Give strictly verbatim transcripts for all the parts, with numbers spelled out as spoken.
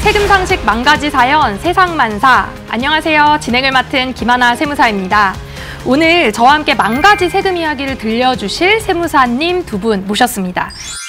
세금 상식 만가지 사연 세상만사. 안녕하세요. 진행을 맡은 김하나 세무사입니다. 오늘 저와 함께 만가지 세금 이야기를 들려주실 세무사님 두 분 모셨습니다.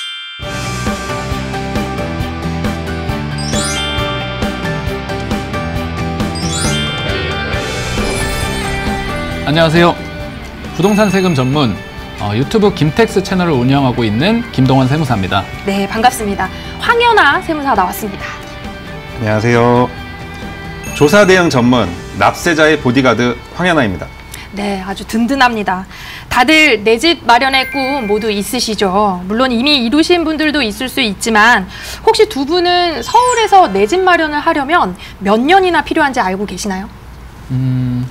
안녕하세요. 부동산 세금 전문 어, 유튜브 김텍스 채널을 운영하고 있는 김동원 세무사입니다. 네, 반갑습니다. 황연아 세무사 나왔습니다. 안녕하세요. 조사 대응 전문 납세자의 보디가드 황연아입니다. 네, 아주 든든합니다. 다들 내 집 마련의 꿈 모두 있으시죠? 물론 이미 이루신 분들도 있을 수 있지만 혹시 두 분은 서울에서 내 집 마련을 하려면 몇 년이나 필요한지 알고 계시나요? 음,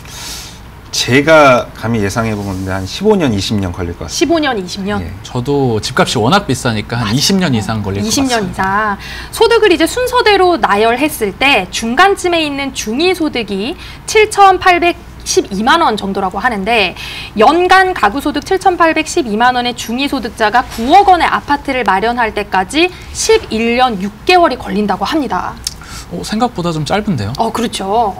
제가 감히 예상해보면 한 십오 년, 이십 년 걸릴 것 같습니다. 십오 년, 이십 년? 예. 저도 집값이 워낙 비싸니까 한 맞아요. 이십 년 이상 걸릴 것 같습니다. 이십 년 이상. 소득을 이제 순서대로 나열했을 때 중간쯤에 있는 중위소득이 칠천팔백십이만 원 정도라고 하는데 연간 가구소득 칠천팔백십이만 원의 중위소득자가 구억 원의 아파트를 마련할 때까지 십일 년 육 개월이 걸린다고 합니다. 어, 생각보다 좀 짧은데요? 어, 그렇죠.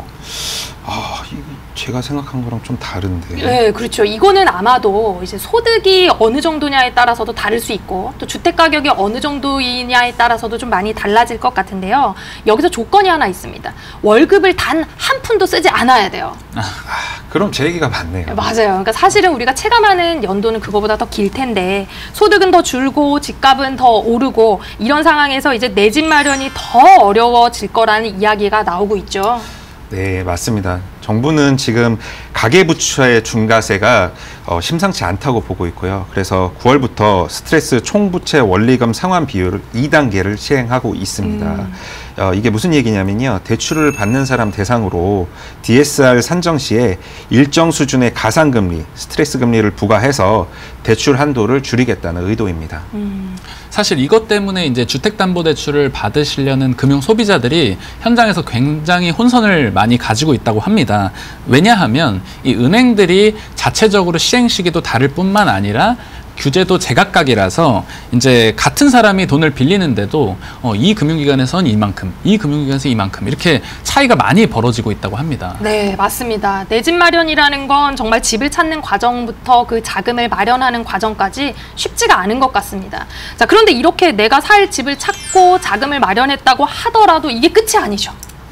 아, 이거 제가 생각한 거랑 좀 다른데. 네, 그렇죠. 이거는 아마도 이제 소득이 어느 정도냐에 따라서도 다를 수 있고 또 주택 가격이 어느 정도이냐에 따라서도 좀 많이 달라질 것 같은데요. 여기서 조건이 하나 있습니다. 월급을 단 한 푼도 쓰지 않아야 돼요. 아, 그럼 제 얘기가 맞네요. 맞아요. 그러니까 사실은 우리가 체감하는 연도는 그거보다 더 길 텐데 소득은 더 줄고 집값은 더 오르고 이런 상황에서 이제 내 집 마련이 더 어려워질 거라는 이야기가 나오고 있죠. 네, 맞습니다. 정부는 지금 가계부채의 중과세가 어, 심상치 않다고 보고 있고요. 그래서 구월부터 스트레스 총부채 원리금 상환 비율 이 단계를 시행하고 있습니다. 음. 어, 이게 무슨 얘기냐면요. 대출을 받는 사람 대상으로 디에스알 산정 시에 일정 수준의 가산금리, 스트레스 금리를 부과해서 대출 한도를 줄이겠다는 의도입니다. 음. 사실 이것 때문에 이제 주택담보대출을 받으시려는 금융 소비자들이 현장에서 굉장히 혼선을 많이 가지고 있다고 합니다. 왜냐하면 이 은행들이 자체적으로 시행 시기도 다를 뿐만 아니라 규제도 제각각이라서 이제 같은 사람이 돈을 빌리는데도 어, 이 금융기관에선 이만큼, 이 금융기관에서 이만큼 이렇게 차이가 많이 벌어지고 있다고 합니다. 네, 맞습니다. 내 집 마련이라는 건 정말 집을 찾는 과정부터 그 자금을 마련하는 과정까지 쉽지가 않은 것 같습니다. 자, 그런데 이렇게 내가 살 집을 찾고 자금을 마련했다고 하더라도 이게 끝이 아니죠.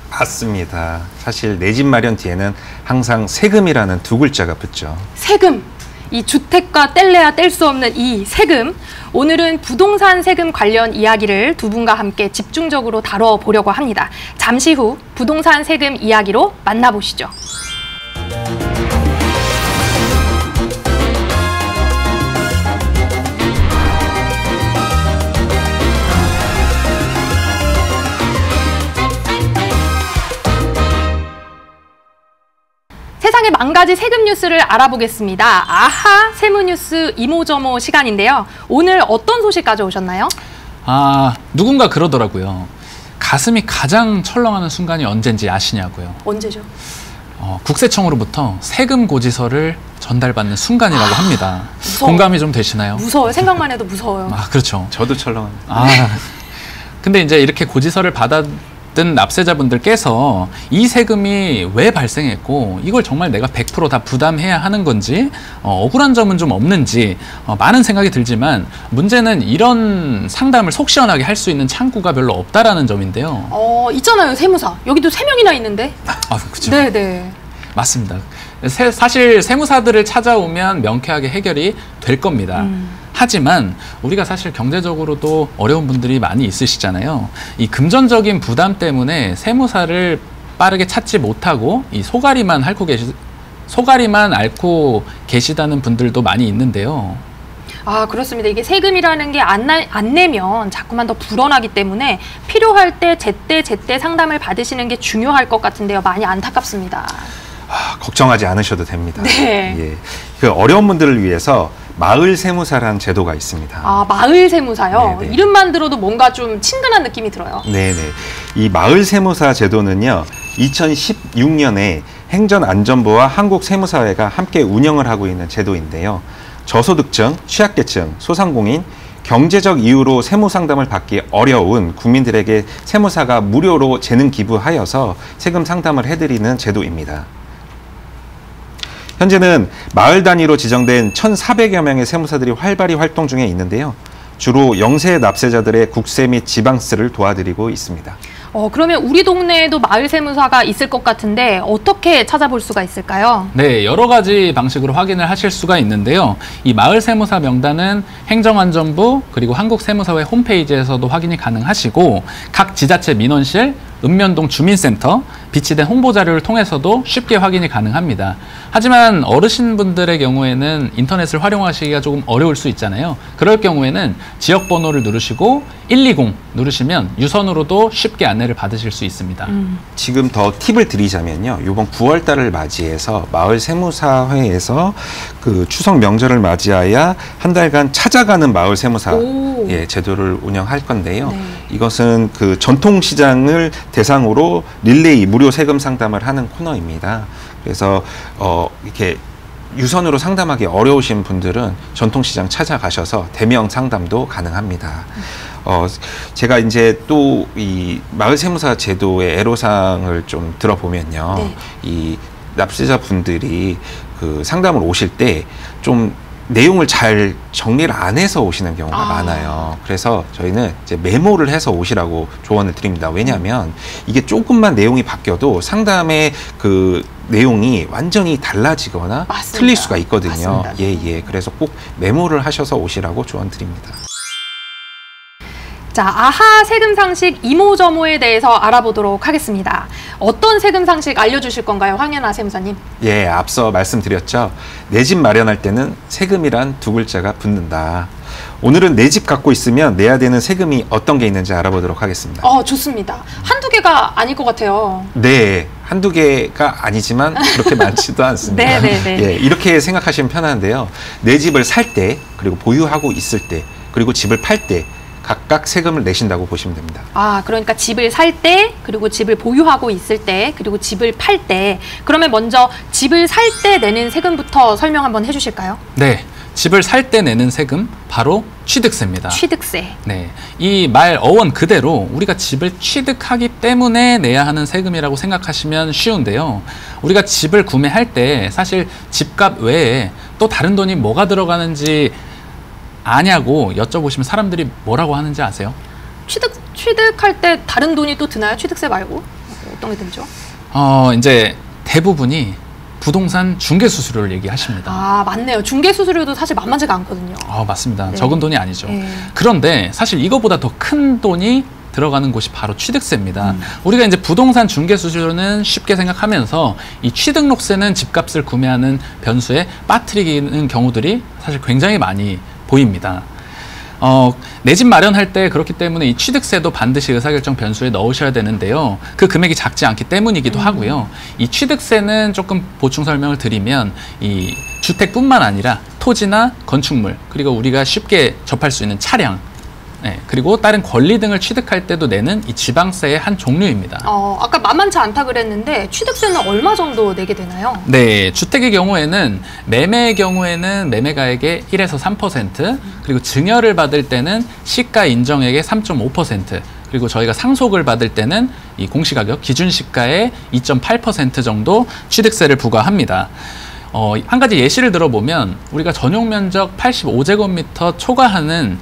맞습니다. 사실 내 집 마련 뒤에는 항상 세금이라는 두 글자가 붙죠. 세금. 이 주택과 뗄래야 뗄 수 없는 이 세금. 오늘은 부동산 세금 관련 이야기를 두 분과 함께 집중적으로 다뤄보려고 합니다. 잠시 후 부동산 세금 이야기로 만나보시죠. 세상의 만 가지 세금 뉴스를 알아보겠습니다. 아하 세무뉴스 이모저모 시간인데요. 오늘 어떤 소식 가져오셨나요? 아, 누군가 그러더라고요. 가슴이 가장 철렁하는 순간이 언젠지 아시냐고요. 언제죠? 어, 국세청으로부터 세금 고지서를 전달받는 순간이라고 아, 합니다. 무서워. 공감이 좀 되시나요? 무서워요. 생각만 해도 무서워요. 아, 그렇죠. 저도 철렁합니다. 아, 근데 이제 이렇게 고지서를 받았던 납세자분들께서 이 세금이 왜 발생했고 이걸 정말 내가 백 퍼센트 다 부담해야 하는 건지 어, 억울한 점은 좀 없는지 어, 많은 생각이 들지만 문제는 이런 상담을 속 시원하게 할 수 있는 창구가 별로 없다라는 점인데요. 어, 있잖아요. 세무사. 여기도 세 명이나 있는데. 아, 그렇죠. 네네. 맞습니다. 세, 사실 세무사들을 찾아오면 명쾌하게 해결이 될 겁니다. 음. 하지만 우리가 사실 경제적으로도 어려운 분들이 많이 있으시잖아요. 이 금전적인 부담 때문에 세무사를 빠르게 찾지 못하고 이 소가리만 앓고 계시, 소가리만 앓고 계시다는 분들도 많이 있는데요. 아, 그렇습니다. 이게 세금이라는 게 안 안 내면 자꾸만 더 불어나기 때문에 필요할 때 제때 제때 상담을 받으시는 게 중요할 것 같은데요. 많이 안타깝습니다. 아, 걱정하지 않으셔도 됩니다. 네. 예. 그 어려운 분들을 위해서 마을 세무사라는 제도가 있습니다. 아, 마을 세무사요? 네네. 이름만 들어도 뭔가 좀 친근한 느낌이 들어요. 네네. 이 마을 세무사 제도는요, 이천십육 년에 행정안전부와 한국세무사회가 함께 운영을 하고 있는 제도인데요. 저소득층, 취약계층, 소상공인, 경제적 이유로 세무 상담을 받기 어려운 국민들에게 세무사가 무료로 재능 기부하여서 세금 상담을 해드리는 제도입니다. 현재는 마을 단위로 지정된 천사백여 명의 세무사들이 활발히 활동 중에 있는데요. 주로 영세 납세자들의 국세 및 지방세를 도와드리고 있습니다. 어, 그러면 우리 동네에도 마을 세무사가 있을 것 같은데 어떻게 찾아볼 수가 있을까요? 네, 여러 가지 방식으로 확인을 하실 수가 있는데요. 이 마을 세무사 명단은 행정안전부 그리고 한국세무사회 홈페이지에서도 확인이 가능하시고 각 지자체 민원실, 읍면동 주민센터, 비치된 홍보 자료를 통해서도 쉽게 확인이 가능합니다. 하지만 어르신분들의 경우에는 인터넷을 활용하시기가 조금 어려울 수 있잖아요. 그럴 경우에는 지역번호를 누르시고 일이공 누르시면 유선으로도 쉽게 안내를 받으실 수 있습니다. 음. 지금 더 팁을 드리자면요. 이번 구월 달을 맞이해서 마을 세무사회에서 그 추석 명절을 맞이하여 한 달간 찾아가는 마을 세무사 예, 제도를 운영할 건데요. 네. 이것은 그 전통시장을 대상으로 릴레이 무료 세금 상담을 하는 코너입니다. 그래서 어, 이렇게 유선으로 상담하기 어려우신 분들은 전통시장 찾아가셔서 대면 상담도 가능합니다. 어, 제가 이제 또 이 마을세무사 제도의 애로사항을 좀 들어보면요. 네. 이 납세자 분들이 그 상담을 오실 때 좀 내용을 잘 정리를 안 해서 오시는 경우가 아. 많아요. 그래서 저희는 이제 메모를 해서 오시라고 조언을 드립니다. 왜냐하면 이게 조금만 내용이 바뀌어도 상담의 그 내용이 완전히 달라지거나 맞습니다. 틀릴 수가 있거든요. 맞습니다. 예, 예. 그래서 꼭 메모를 하셔서 오시라고 조언 드립니다. 자, 아하 세금 상식 이모저모에 대해서 알아보도록 하겠습니다. 어떤 세금 상식 알려주실 건가요, 황연아 세무사님? 예, 앞서 말씀드렸죠. 내 집 마련할 때는 세금이란 두 글자가 붙는다. 오늘은 내 집 갖고 있으면 내야 되는 세금이 어떤 게 있는지 알아보도록 하겠습니다. 어, 좋습니다. 한두 개가 아닐 것 같아요. 네, 한두 개가 아니지만 그렇게 많지도 않습니다. 네, 네, 네. 예, 이렇게 생각하시면 편한데요. 내 집을 살 때, 그리고 보유하고 있을 때, 그리고 집을 팔 때 각각 세금을 내신다고 보시면 됩니다. 아, 그러니까 집을 살 때, 그리고 집을 보유하고 있을 때, 그리고 집을 팔 때. 그러면 먼저 집을 살 때 내는 세금부터 설명 한번 해주실까요? 네, 집을 살 때 내는 세금 바로 취득세입니다. 취득세. 네, 이 말 어원 그대로 우리가 집을 취득하기 때문에 내야 하는 세금이라고 생각하시면 쉬운데요. 우리가 집을 구매할 때 사실 집값 외에 또 다른 돈이 뭐가 들어가는지 아냐고 여쭤보시면 사람들이 뭐라고 하는지 아세요? 취득, 취득할 때 다른 돈이 또 드나요? 취득세 말고? 어떤 게 들죠? 어, 이제 대부분이 부동산 중개수수료를 얘기하십니다. 아, 맞네요. 중개수수료도 사실 만만치가 않거든요. 아, 맞습니다. 네. 적은 돈이 아니죠. 네. 그런데 사실 이거보다 더 큰 돈이 들어가는 곳이 바로 취득세입니다. 음. 우리가 이제 부동산 중개수수료는 쉽게 생각하면서 이 취득록세는 집값을 구매하는 변수에 빠뜨리는 경우들이 사실 굉장히 많이 보입니다. 어, 내 집 마련할 때 그렇기 때문에 이 취득세도 반드시 의사결정 변수에 넣으셔야 되는데요. 그 금액이 작지 않기 때문이기도 음. 하고요. 이 취득세는 조금 보충 설명을 드리면 이 주택뿐만 아니라 토지나 건축물, 그리고 우리가 쉽게 접할 수 있는 차량, 네, 그리고 다른 권리 등을 취득할 때도 내는 이 지방세의 한 종류입니다. 어, 아까 만만치 않다 그랬는데 취득세는 얼마 정도 내게 되나요? 네, 주택의 경우에는 매매의 경우에는 매매가액의 일에서 삼 퍼센트, 그리고 증여를 받을 때는 시가 인정액의 삼 점 오 퍼센트, 그리고 저희가 상속을 받을 때는 이 공시가격 기준시가의 이 점 팔 퍼센트 정도 취득세를 부과합니다. 어, 한 가지 예시를 들어보면 우리가 전용 면적 팔십오 제곱미터 초과하는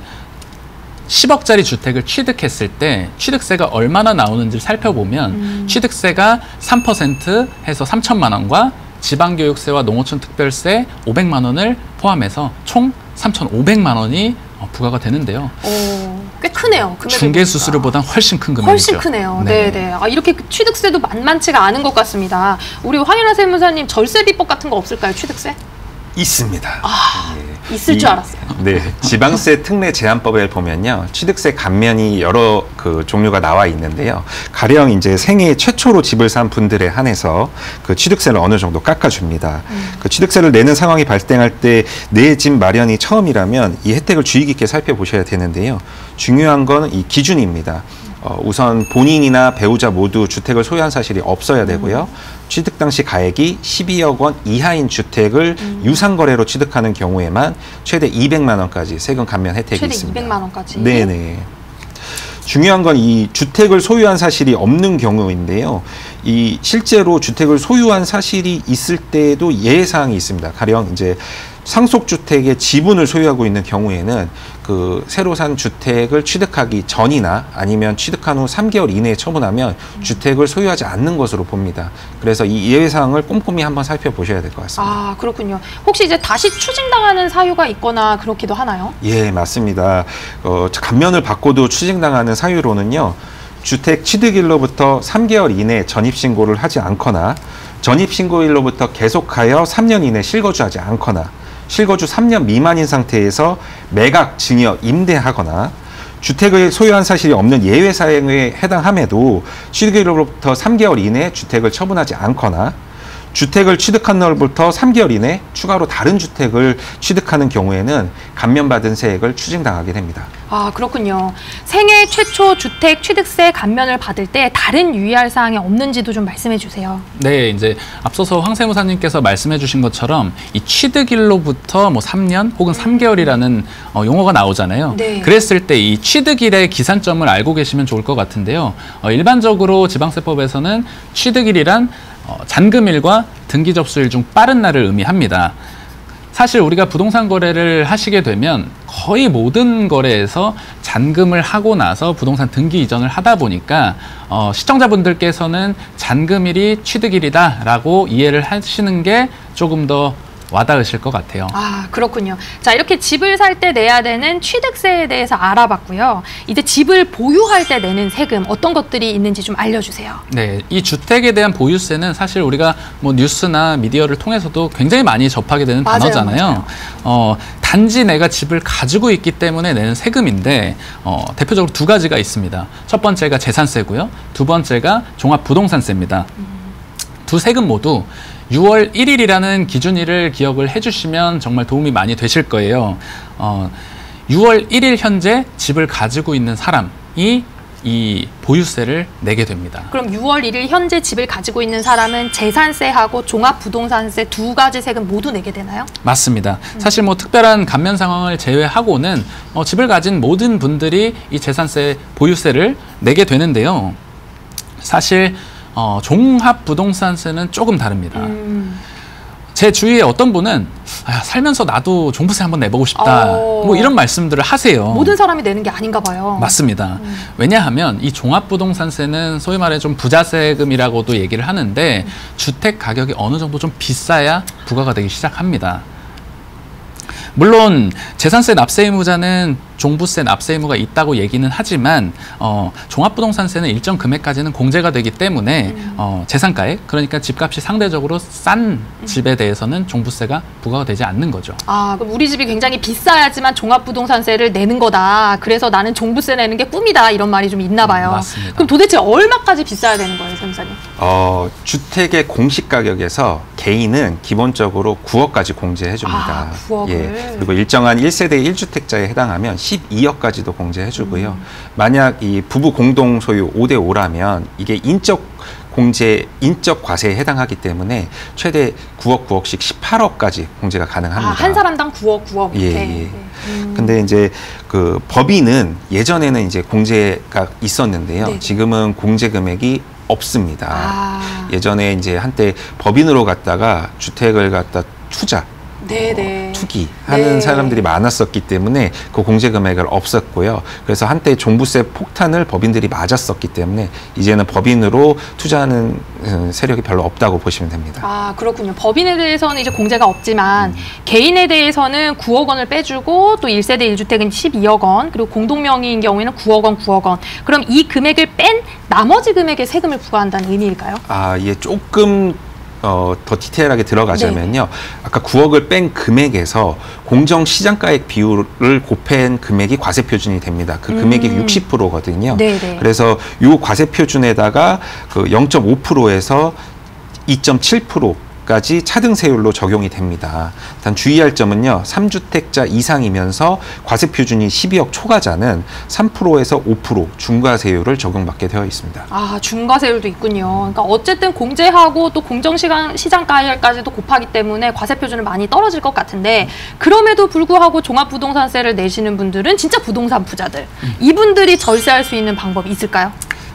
십억짜리 주택을 취득했을 때 취득세가 얼마나 나오는지를 살펴보면 음. 취득세가 삼 퍼센트 해서 삼천만 원과 지방교육세와 농어촌 특별세 오백만 원을 포함해서 총 삼천오백만 원이 부과가 되는데요. 오, 꽤 크네요. 중개수수료보다 훨씬 큰 금액이죠. 훨씬 크네요. 네, 네. 아, 이렇게 취득세도 만만치가 않은 것 같습니다. 우리 황연아 세무사님 절세 비법 같은 거 없을까요? 취득세? 있습니다. 아, 예. 있을 이, 줄 알았어요. 네, 지방세 특례 제한법에 보면요, 취득세 감면이 여러 그 종류가 나와 있는데요. 가령 이제 생애 최초로 집을 산 분들에 한해서 그 취득세를 어느 정도 깎아줍니다. 음. 그 취득세를 내는 상황이 발생할 때 내 집 마련이 처음이라면 이 혜택을 주의 깊게 살펴보셔야 되는데요. 중요한 건 이 기준입니다. 어, 우선 본인이나 배우자 모두 주택을 소유한 사실이 없어야 되고요. 음. 취득 당시 가액이 십이억 원 이하인 주택을 음. 유상거래로 취득하는 경우에만 최대 이백만 원까지 세금 감면 혜택이 최대 있습니다. 최대 이백만 원까지? 네네. 중요한 건 이 주택을 소유한 사실이 없는 경우인데요. 이 실제로 주택을 소유한 사실이 있을 때에도 예외사항이 있습니다. 가령 이제 상속주택의 지분을 소유하고 있는 경우에는 그 새로 산 주택을 취득하기 전이나 아니면 취득한 후 삼 개월 이내에 처분하면 음. 주택을 소유하지 않는 것으로 봅니다. 그래서 이 예외사항을 꼼꼼히 한번 살펴보셔야 될 것 같습니다. 아, 그렇군요. 혹시 이제 다시 추징당하는 사유가 있거나 그렇기도 하나요? 예, 맞습니다. 어, 감면을 받고도 추징당하는 사유로는요. 주택 취득일로부터 삼 개월 이내 전입신고를 하지 않거나 전입신고일로부터 계속하여 삼 년 이내 실거주하지 않거나 실거주 삼 년 미만인 상태에서 매각, 증여, 임대하거나 주택을 소유한 사실이 없는 예외 사항에 해당함에도 취득일로부터 삼 개월 이내 주택을 처분하지 않거나 주택을 취득한 날부터 삼 개월 이내 추가로 다른 주택을 취득하는 경우에는 감면받은 세액을 추징당하게 됩니다. 아, 그렇군요. 생애 최초 주택 취득세 감면을 받을 때 다른 유의할 사항이 없는지도 좀 말씀해 주세요. 네, 이제 앞서서 황 세무사님께서 말씀해 주신 것처럼 이 취득일로부터 뭐 삼 년 혹은 삼 개월이라는 어, 용어가 나오잖아요. 네. 그랬을 때 이 취득일의 기산점을 알고 계시면 좋을 것 같은데요. 어, 일반적으로 지방세법에서는 취득일이란 어, 잔금일과 등기 접수일 중 빠른 날을 의미합니다. 사실 우리가 부동산 거래를 하시게 되면 거의 모든 거래에서 잔금을 하고 나서 부동산 등기 이전을 하다 보니까 어, 시청자분들께서는 잔금일이 취득일이다라고 이해를 하시는 게 조금 더 와닿으실 것 같아요. 아, 그렇군요. 자, 이렇게 집을 살 때 내야 되는 취득세에 대해서 알아봤고요. 이제 집을 보유할 때 내는 세금 어떤 것들이 있는지 좀 알려주세요. 네, 이 주택에 대한 보유세는 사실 우리가 뭐 뉴스나 미디어를 통해서도 굉장히 많이 접하게 되는 맞아요, 단어잖아요. 맞아요. 어, 단지 내가 집을 가지고 있기 때문에 내는 세금인데 어, 대표적으로 두 가지가 있습니다. 첫 번째가 재산세고요. 두 번째가 종합부동산세입니다. 음. 두 세금 모두 유월 일일이라는 기준일을 기억을 해주시면 정말 도움이 많이 되실 거예요. 어, 유월 일일 현재 집을 가지고 있는 사람이 이 보유세를 내게 됩니다. 그럼 유월 일일 현재 집을 가지고 있는 사람은 재산세하고 종합부동산세 두 가지 세금 모두 내게 되나요? 맞습니다. 음. 사실 뭐 특별한 감면 상황을 제외하고는 어, 집을 가진 모든 분들이 이 재산세, 보유세를 내게 되는데요. 사실 어, 종합부동산세는 조금 다릅니다. 음. 제 주위에 어떤 분은 아, 살면서 나도 종부세 한번 내보고 싶다. 어. 뭐 이런 말씀들을 하세요. 모든 사람이 내는 게 아닌가 봐요. 맞습니다. 음. 왜냐하면 이 종합부동산세는 소위 말해 좀 부자세금이라고도 얘기를 하는데 음. 주택 가격이 어느 정도 좀 비싸야 부과가 되기 시작합니다. 물론 재산세 납세 의무자는 종부세 납세 의무가 있다고 얘기는 하지만 어, 종합부동산세는 일정 금액까지는 공제가 되기 때문에 음. 어, 재산가액, 그러니까 집값이 상대적으로 싼 집에 대해서는 종부세가 부과가 되지 않는 거죠. 아, 그럼 우리 집이 굉장히 비싸야지만 종합부동산세를 내는 거다. 그래서 나는 종부세 내는 게 꿈이다. 이런 말이 좀 있나 봐요. 음, 맞습니다. 그럼 도대체 얼마까지 비싸야 되는 거예요, 세무사님? 어, 주택의 공시 가격에서 개인은 기본적으로 구억까지 공제해 줍니다. 아, 구억을. 예. 그리고 일정한 일 세대 일 주택자에 해당하면 십이억까지도 공제해 주고요. 음. 만약 이 부부 공동 소유 오 대 오라면 이게 인적 공제, 인적 과세에 해당하기 때문에 최대 구억, 구억씩 십팔억까지 공제가 가능합니다. 아, 한 사람당 구억, 구억. 예, 네. 예. 음. 근데 이제 그 법인은 예전에는 이제 공제가 있었는데요. 네. 지금은 공제 금액이 없습니다. 아. 예전에 이제 한때 법인으로 갔다가 주택을 갖다 투자, 네네. 어, 투기하는 네. 사람들이 많았었기 때문에 그 공제 금액을 없었고요. 그래서 한때 종부세 폭탄을 법인들이 맞았었기 때문에 이제는 법인으로 투자하는 세력이 별로 없다고 보시면 됩니다. 아, 그렇군요. 법인에 대해서는 이제 공제가 없지만 음. 개인에 대해서는 구억 원을 빼주고 또 일 세대 일 주택은 십이억 원, 그리고 공동명의인 경우에는 구억 원, 구억 원. 그럼 이 금액을 뺀 나머지 금액에 세금을 부과한다는 의미일까요? 아, 예, 조금 어, 더 디테일하게 들어가자면요. 네. 아까 구억을 뺀 금액에서 공정시장가액 비율을 곱한 금액이 과세표준이 됩니다. 그 금액이 음. 육십 퍼센트거든요. 네네. 그래서 이 과세표준에다가 그 영 점 오 퍼센트에서 이 점 칠 퍼센트 가지 차등세율로 적용이 됩니다. 단 주의할 점은요. 삼 주택자 이상이면서 과세표준이 십이억 초과자는 삼 퍼센트에서 오 퍼센트 중과세율을 적용받게 되어 있습니다. 아, 중과세율도 있군요. 그러니까 어쨌든 공제하고 또 공정시장 시장가율까지도 곱하기 때문에 과세표준은 많이 떨어질 것 같은데 그럼에도 불구하고 종합부동산세를 내시는 분들은 진짜 부동산 부자들. 음. 이분들이 절세할 수 있는 방법이 있을까요?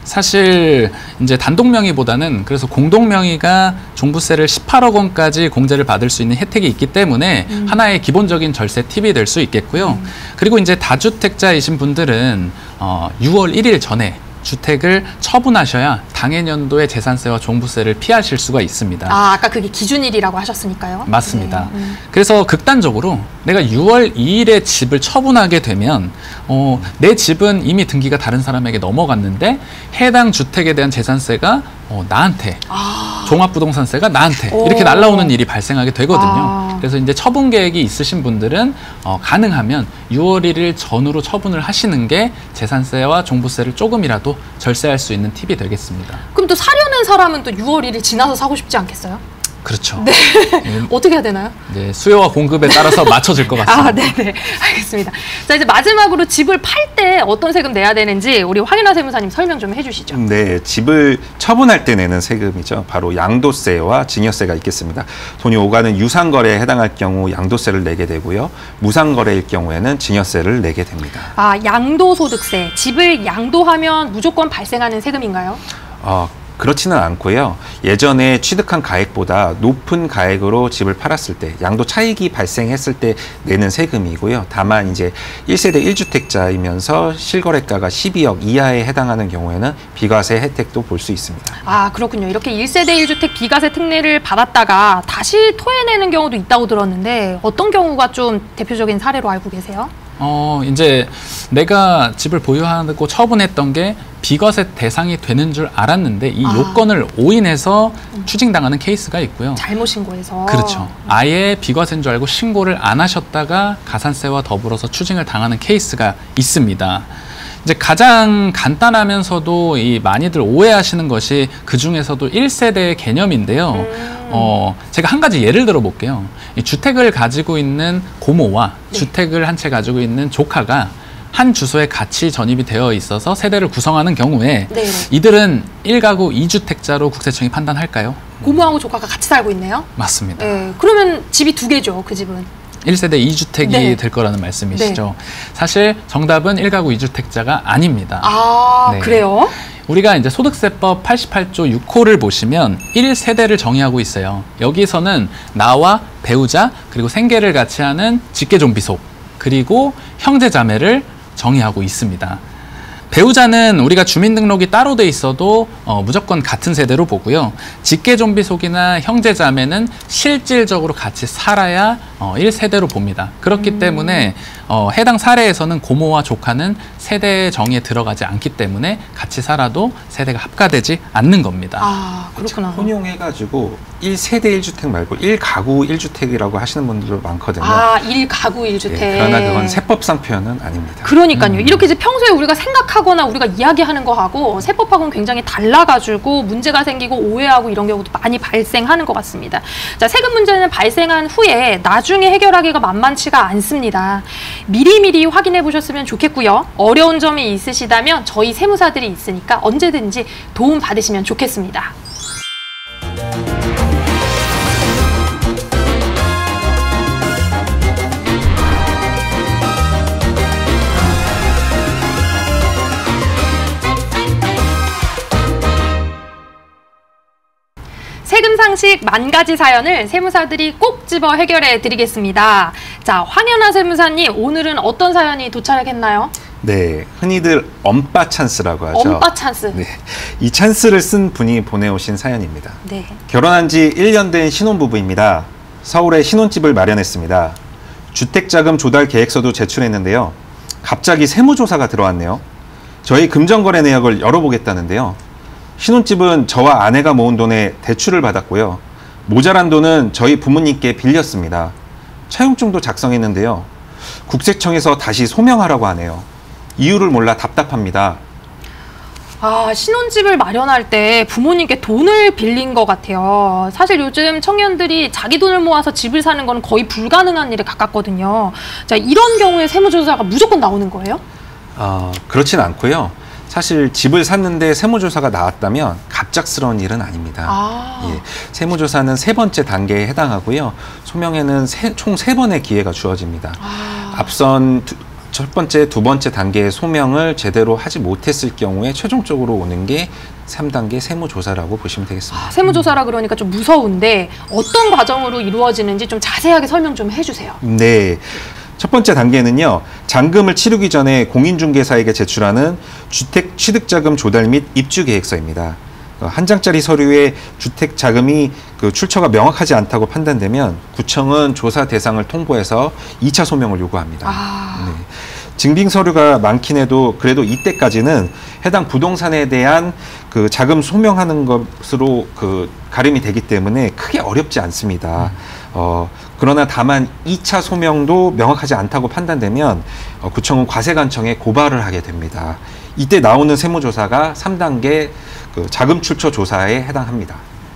사실 이제 단독 명의보다는 그래서 공동 명의가 종부세를 십팔억 원까지 공제를 받을 수 있는 혜택이 있기 때문에 음. 하나의 기본적인 절세 팁이 될 수 있겠고요. 음. 그리고 이제 다주택자이신 분들은 어, 유월 일일 전에 주택을 처분하셔야 당해년도의 재산세와 종부세를 피하실 수가 있습니다. 아, 아까 그게 기준일이라고 하셨으니까요. 맞습니다. 네. 음. 그래서 극단적으로 내가 유월 이일에 집을 처분하게 되면 어, 내 집은 이미 등기가 다른 사람에게 넘어갔는데 해당 주택에 대한 재산세가 어, 나한테 아. 종합부동산세가 나한테 오. 이렇게 날라오는 일이 발생하게 되거든요. 아. 그래서 이제 처분 계획이 있으신 분들은 어, 가능하면 유월 일일 전후로 처분을 하시는 게 재산세와 종부세를 조금이라도 절세할 수 있는 팁이 되겠습니다. 그럼 또 사려는 사람은 또 유월 일일 지나서 사고 싶지 않겠어요? 그렇죠. 네. 네. 어떻게 해야 되나요? 네, 수요와 공급에 따라서 맞춰질 것 같습니다. 아, 네네. 알겠습니다. 자, 이제 마지막으로 집을 팔 때 어떤 세금 내야 되는지 우리 황윤아 세무사님 설명 좀 해주시죠. 네, 집을 처분할 때 내는 세금이죠. 바로 양도세와 증여세가 있겠습니다. 돈이 오가는 유상거래에 해당할 경우 양도세를 내게 되고요. 무상거래일 경우에는 증여세를 내게 됩니다. 아, 양도소득세. 집을 양도하면 무조건 발생하는 세금인가요? 어, 그렇지는 않고요. 예전에 취득한 가액보다 높은 가액으로 집을 팔았을 때 양도 차익이 발생했을 때 내는 세금이고요. 다만 이제 일 세대 일 주택자이면서 실거래가가 십이억 이하에 해당하는 경우에는 비과세 혜택도 볼 수 있습니다. 아, 그렇군요. 이렇게 일 세대 일 주택 비과세 특례를 받았다가 다시 토해내는 경우도 있다고 들었는데 어떤 경우가 좀 대표적인 사례로 알고 계세요? 어, 이제 내가 집을 보유하고 처분했던 게 비과세 대상이 되는 줄 알았는데 이 아. 요건을 오인해서 추징당하는 케이스가 있고요. 잘못 신고해서. 그렇죠. 아예 비과세인 줄 알고 신고를 안 하셨다가 가산세와 더불어서 추징을 당하는 케이스가 있습니다. 이제 가장 간단하면서도 이 많이들 오해하시는 것이 그 중에서도 일 세대의 개념인데요. 음. 어, 제가 한 가지 예를 들어 볼게요. 이 주택을 가지고 있는 고모와 네. 주택을 한 채 가지고 있는 조카가 한 주소에 같이 전입이 되어 있어서 세대를 구성하는 경우에 네. 이들은 일 가구 이 주택자로 국세청이 판단할까요? 고모하고 조카가 같이 살고 있네요. 맞습니다. 네. 그러면 집이 두 개죠, 그 집은. 일 세대 이 주택이 네. 될 거라는 말씀이시죠. 네. 사실 정답은 일 가구 이 주택자가 아닙니다. 아, 네. 그래요? 우리가 이제 소득세법 팔십팔조 육 호를 보시면 일 세대를 정의하고 있어요. 여기서는 나와 배우자 그리고 생계를 같이 하는 직계존비속 그리고 형제자매를 정의하고 있습니다. 배우자는 우리가 주민등록이 따로 돼 있어도 어, 무조건 같은 세대로 보고요. 직계존비속이나 형제자매는 실질적으로 같이 살아야 어, 일 세대로 봅니다. 그렇기 음. 때문에 어, 해당 사례에서는 고모와 조카는 세대 정의에 들어가지 않기 때문에 같이 살아도 세대가 합가되지 않는 겁니다. 아, 그렇구나. 혼용해가지고 일 세대 일 주택 말고 일 가구 일 주택이라고 하시는 분들도 많거든요. 아, 일 가구 일 주택. 예, 그러나 그건 세법상 표현은 아닙니다. 그러니까요. 음. 이렇게 이제 평소에 우리가 생각하거나 우리가 이야기하는 거하고 세법하고는 굉장히 달라가지고 문제가 생기고 오해하고 이런 경우도 많이 발생하는 것 같습니다. 자, 세금 문제는 발생한 후에 나중에 해결하기가 만만치가 않습니다. 미리미리 확인해 보셨으면 좋겠고요. 어려운 점이 있으시다면 저희 세무사들이 있으니까 언제든지 도움 받으시면 좋겠습니다. 세금 상식 만 가지 사연을 세무사들이 꼭 집어 해결해 드리겠습니다. 자, 황연아 세무사님, 오늘은 어떤 사연이 도착했나요? 네, 흔히들 엄빠 찬스라고 하죠. 엄빠 찬스. 네, 이 찬스를 쓴 분이 보내오신 사연입니다. 네. 결혼한 지 일 년 된 신혼부부입니다. 서울에 신혼집을 마련했습니다. 주택자금 조달 계획서도 제출했는데요. 갑자기 세무조사가 들어왔네요. 저희 금전거래 내역을 열어보겠다는데요. 신혼집은 저와 아내가 모은 돈에 대출을 받았고요. 모자란 돈은 저희 부모님께 빌렸습니다. 차용증도 작성했는데요. 국세청에서 다시 소명하라고 하네요. 이유를 몰라 답답합니다. 아, 신혼집을 마련할 때 부모님께 돈을 빌린 것 같아요. 사실 요즘 청년들이 자기 돈을 모아서 집을 사는 건 거의 불가능한 일에 가깝거든요. 자, 이런 경우에 세무조사가 무조건 나오는 거예요? 어, 그렇진 않고요. 사실 집을 샀는데 세무조사가 나왔다면 갑작스러운 일은 아닙니다. 아. 예, 세무조사는 세 번째 단계에 해당하고요. 소명에는 세, 총 세 번의 기회가 주어집니다. 아. 앞선 두, 첫 번째, 두 번째 단계의 소명을 제대로 하지 못했을 경우에 최종적으로 오는 게 삼 단계 세무조사라고 보시면 되겠습니다. 아, 세무조사라 그러니까 좀 무서운데 어떤 과정으로 이루어지는지 좀 자세하게 설명 좀 해주세요. 네. 첫 번째 단계는요, 잔금을 치르기 전에 공인중개사에게 제출하는 주택 취득자금 조달 및 입주계획서입니다. 한 장짜리 서류에 주택 자금이 그 출처가 명확하지 않다고 판단되면 구청은 조사 대상을 통보해서 이 차 소명을 요구합니다. 아. 네. 증빙 서류가 많긴 해도 그래도 이때까지는 해당 부동산에 대한 그 자금 소명하는 것으로 그 가름이 되기 때문에 크게 어렵지 않습니다. 어, 그러나 다만 이 차 소명도 명확하지 않다고 판단되면 어, 구청은 과세관청에 고발을 하게 됩니다. 이때 나오는 세무조사가 삼 단계 그 자금 출처 조사에 해당합니다.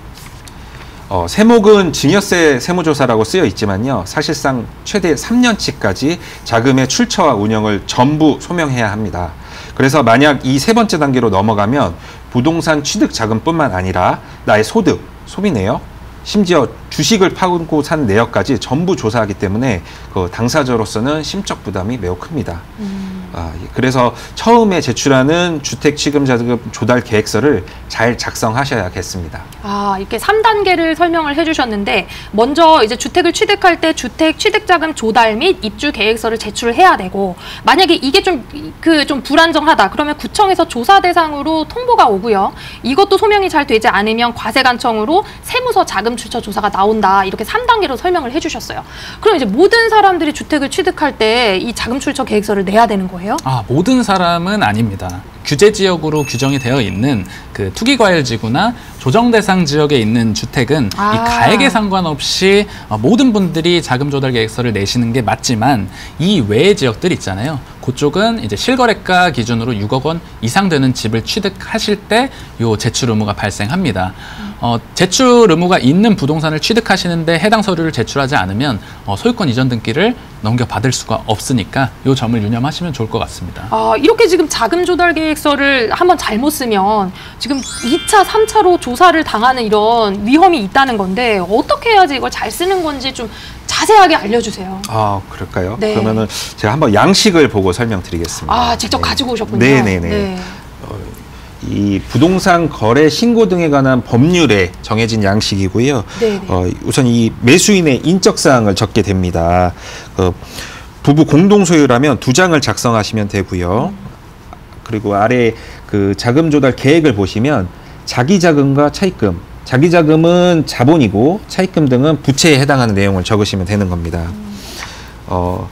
어, 세목은 증여세 세무조사라고 쓰여 있지만요. 사실상 최대 삼 년치까지 자금의 출처와 운영을 전부 소명해야 합니다. 그래서 만약 이 세 번째 단계로 넘어가면 부동산 취득 자금뿐만 아니라 나의 소득, 소비내역, 심지어 주식을 파고 산 내역까지 전부 조사하기 때문에 그 당사자로서는 심적 부담이 매우 큽니다. 음. 아, 그래서 처음에 제출하는 주택취급자금 조달 계획서를 잘 작성하셔야겠습니다. 아, 이렇게 삼 단계를 설명을 해주셨는데 먼저 이제 주택을 취득할 때 주택 취득자금 조달 및 입주 계획서를 제출을 해야 되고 만약에 이게 좀 그 좀 불안정하다 그러면 구청에서 조사 대상으로 통보가 오고요. 이것도 소명이 잘 되지 않으면 과세관청으로 세무서 자금 출처 조사가 나온다. 이렇게 삼 단계로 설명을 해주셨어요. 그럼 이제 모든 사람들이 주택을 취득할 때 이 자금 출처 계획서를 내야 되는 거예요? 아, 모든 사람은 아닙니다. 규제 지역으로 규정이 되어 있는 그 투기과열지구나 조정 대상 지역에 있는 주택은 아. 이 가액에 상관없이 모든 분들이 자금 조달 계획서를 내시는 게 맞지만 이 외의 지역들 있잖아요. 그쪽은 이제 실거래가 기준으로 육억 원 이상 되는 집을 취득하실 때 요 제출 의무가 발생합니다. 어, 제출 의무가 있는 부동산을 취득하시는데 해당 서류를 제출하지 않으면 어, 소유권 이전 등기를 넘겨받을 수가 없으니까 요 점을 유념하시면 좋을 것 같습니다. 아, 이렇게 지금 자금 조달 계획서를 한번 잘못 쓰면 지금 이 차, 삼 차로 조사를 당하는 이런 위험이 있다는 건데 어떻게 해야지 이걸 잘 쓰는 건지 좀 자세하게 알려주세요. 아, 그럴까요? 네. 그러면은 제가 한번 양식을 보고 설명드리겠습니다. 아, 직접 네. 가지고 오셨군요. 네네네. 네. 어, 이 부동산 거래 신고 등에 관한 법률에 정해진 양식이고요. 네네. 어, 우선 이 매수인의 인적 사항을 적게 됩니다. 그 부부 공동 소유라면 두 장을 작성하시면 되고요. 그리고 아래 그 자금 조달 계획을 보시면 자기 자금과 차입금, 자기 자금은 자본이고 차입금 등은 부채에 해당하는 내용을 적으시면 되는 겁니다. 어,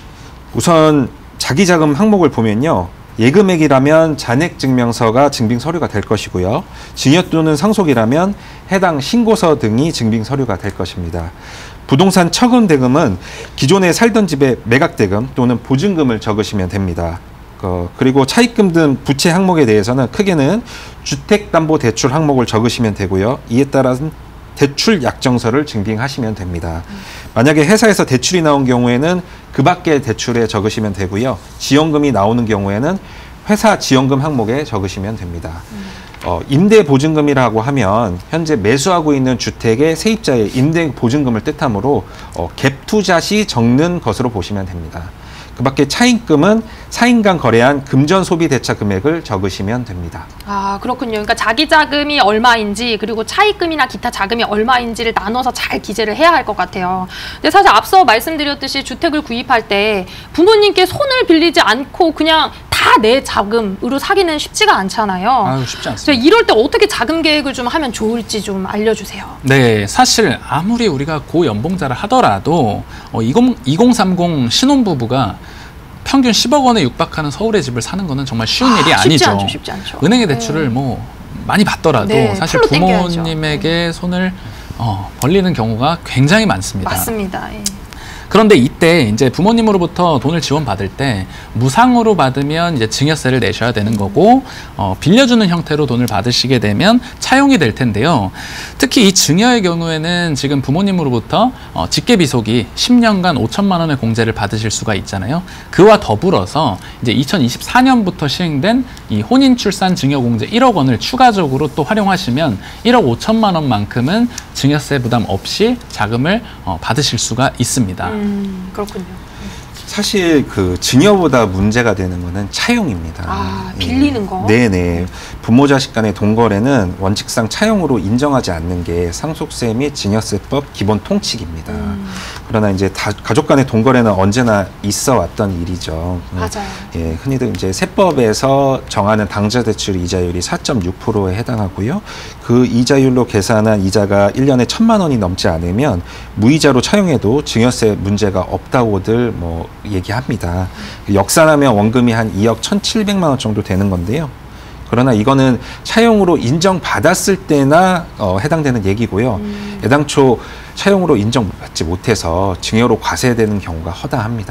우선 자기 자금 항목을 보면요. 예금액이라면 잔액증명서가 증빙 서류가 될 것이고요. 증여 또는 상속이라면 해당 신고서 등이 증빙 서류가 될 것입니다. 부동산 처분 대금은 기존에 살던 집의 매각 대금 또는 보증금을 적으시면 됩니다. 어, 그리고 차입금 등 부채 항목에 대해서는 크게는 주택담보대출 항목을 적으시면 되고요. 이에 따라서 대출 약정서를 증빙하시면 됩니다. 만약에 회사에서 대출이 나온 경우에는 그 밖의 대출에 적으시면 되고요. 지원금이 나오는 경우에는 회사 지원금 항목에 적으시면 됩니다. 어, 임대보증금이라고 하면 현재 매수하고 있는 주택의 세입자의 임대보증금을 뜻하므로 어, 갭투자 시 적는 것으로 보시면 됩니다. 그 밖에 차입금은 사인 간 거래한 금전 소비 대차 금액을 적으시면 됩니다. 아, 그렇군요. 그러니까 자기 자금이 얼마인지 그리고 차입금이나 기타 자금이 얼마인지를 나눠서 잘 기재를 해야 할 것 같아요. 근데 사실 앞서 말씀드렸듯이 주택을 구입할 때 부모님께 손을 빌리지 않고 그냥 다 내 자금으로 사기는 쉽지가 않잖아요. 아유, 쉽지 않습니다. 이럴 때 어떻게 자금 계획을 좀 하면 좋을지 좀 알려주세요. 네, 사실 아무리 우리가 고연봉자를 하더라도 어, 이공삼공 신혼부부가 평균 십억 원에 육박하는 서울의 집을 사는 거는 정말 쉬운 아, 일이 쉽지 아니죠. 않죠, 쉽지 않죠. 은행의 대출을 네. 뭐 많이 받더라도 네, 사실 풀로 부모님에게 손을 어, 벌리는 경우가 굉장히 많습니다. 맞습니다. 예. 그런데 이때 이제 부모님으로부터 돈을 지원받을 때 무상으로 받으면 이제 증여세를 내셔야 되는 거고, 어, 빌려주는 형태로 돈을 받으시게 되면 차용이 될 텐데요. 특히 이 증여의 경우에는 지금 부모님으로부터 어, 직계비속이 십 년간 오천만 원의 공제를 받으실 수가 있잖아요. 그와 더불어서 이제 이천이십사 년부터 시행된 이 혼인출산 증여공제 일억 원을 추가적으로 또 활용하시면 일억 오천만 원만큼은 증여세 부담 없이 자금을 어, 받으실 수가 있습니다. 음, 그렇군요. 사실 그 증여보다 문제가 되는 거는 차용입니다. 아, 빌리는 거? 예. 네네. 부모 자식 간의 동거래는 원칙상 차용으로 인정하지 않는 게 상속세 및 증여세법 기본 통칙입니다. 음. 그러나 이제 다, 가족 간의 동거래는 언제나 있어 왔던 일이죠. 맞아요. 예, 흔히들 이제 세법에서 정하는 당좌대출 이자율이 사 점 육 퍼센트에 해당하고요. 그 이자율로 계산한 이자가 일 년에 천만 원이 넘지 않으면 무이자로 차용해도 증여세 문제가 없다고들 뭐 얘기합니다. 역산하면 원금이 한 이억 천칠백만 원 정도 되는 건데요. 그러나 이거는 차용으로 인정받았을 때나 어, 해당되는 얘기고요. 음. 애당초 차용으로 인정받지 못해서 증여로 과세되는 경우가 허다합니다.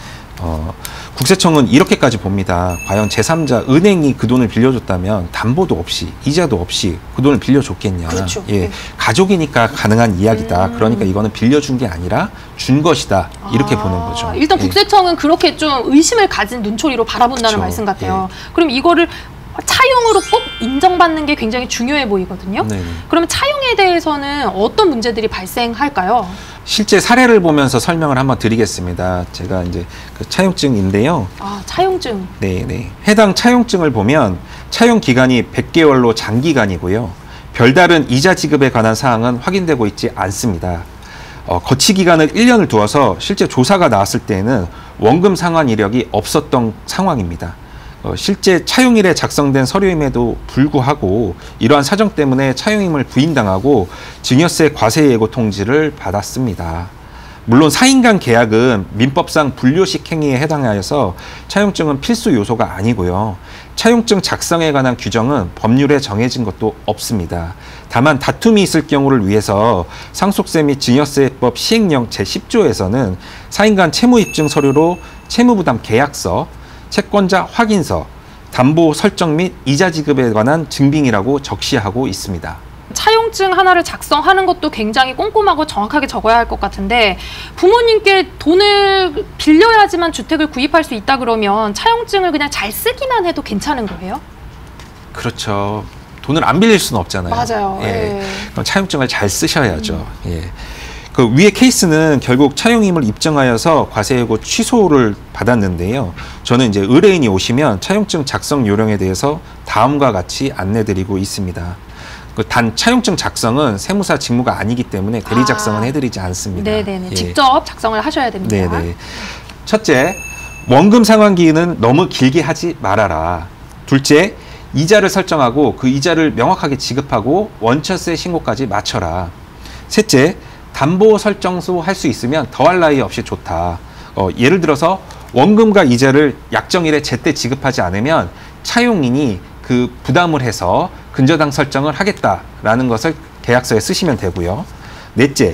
어, 국세청은 이렇게까지 봅니다. 과연 제삼자 은행이 그 돈을 빌려줬다면 담보도 없이 이자도 없이 그 돈을 빌려줬겠냐. 그렇죠. 예, 네. 가족이니까 가능한 이야기다. 음. 그러니까 이거는 빌려준 게 아니라 준 것이다. 이렇게 아, 보는 거죠. 일단 예. 국세청은 그렇게 좀 의심을 가진 눈초리로 바라본다는 그렇죠. 말씀 같아요. 예. 그럼 이거를 차용으로 꼭 인정받는 게 굉장히 중요해 보이거든요. 네네. 그러면 차용에 대해서는 어떤 문제들이 발생할까요? 실제 사례를 보면서 설명을 한번 드리겠습니다. 제가 이제 그 차용증인데요. 아, 차용증. 네, 네. 해당 차용증을 보면 차용 기간이 백 개월로 장기간이고요. 별다른 이자 지급에 관한 사항은 확인되고 있지 않습니다. 어, 거치 기간을 일 년을 두어서 실제 조사가 나왔을 때에는 원금 상환 이력이 없었던 상황입니다. 어, 실제 차용일에 작성된 서류임에도 불구하고 이러한 사정 때문에 차용임을 부인당하고 증여세 과세 예고 통지를 받았습니다. 물론 사인 간 계약은 민법상 불료식 행위에 해당하여서 차용증은 필수 요소가 아니고요. 차용증 작성에 관한 규정은 법률에 정해진 것도 없습니다. 다만 다툼이 있을 경우를 위해서 상속세 및 증여세법 시행령 제십 조에서는 사인 간 채무입증 서류로 채무부담 계약서, 채권자 확인서, 담보 설정 및 이자 지급에 관한 증빙이라고 적시하고 있습니다. 차용증 하나를 작성하는 것도 굉장히 꼼꼼하고 정확하게 적어야 할 것 같은데 부모님께 돈을 빌려야지만 주택을 구입할 수 있다 그러면 차용증을 그냥 잘 쓰기만 해도 괜찮은 거예요? 그렇죠. 돈을 안 빌릴 수는 없잖아요. 맞아요. 예. 예. 그럼 차용증을 잘 쓰셔야죠. 음. 예. 그 위의 케이스는 결국 차용임을 입증하여서 과세예고 취소를 받았는데요. 저는 이제 의뢰인이 오시면 차용증 작성 요령에 대해서 다음과 같이 안내드리고 있습니다. 그 단 차용증 작성은 세무사 직무가 아니기 때문에 대리 작성은 아. 해드리지 않습니다. 네네네. 예. 직접 작성을 하셔야 됩니다. 네네. 첫째, 원금 상환 기일은 너무 길게 하지 말아라. 둘째, 이자를 설정하고 그 이자를 명확하게 지급하고 원처세 신고까지 맞춰라. 셋째, 담보 설정소 할 수 있으면 더할 나위 없이 좋다. 어, 예를 들어서 원금과 이자를 약정일에 제때 지급하지 않으면 차용인이 그 부담을 해서 근저당 설정을 하겠다라는 것을 계약서에 쓰시면 되고요. 넷째,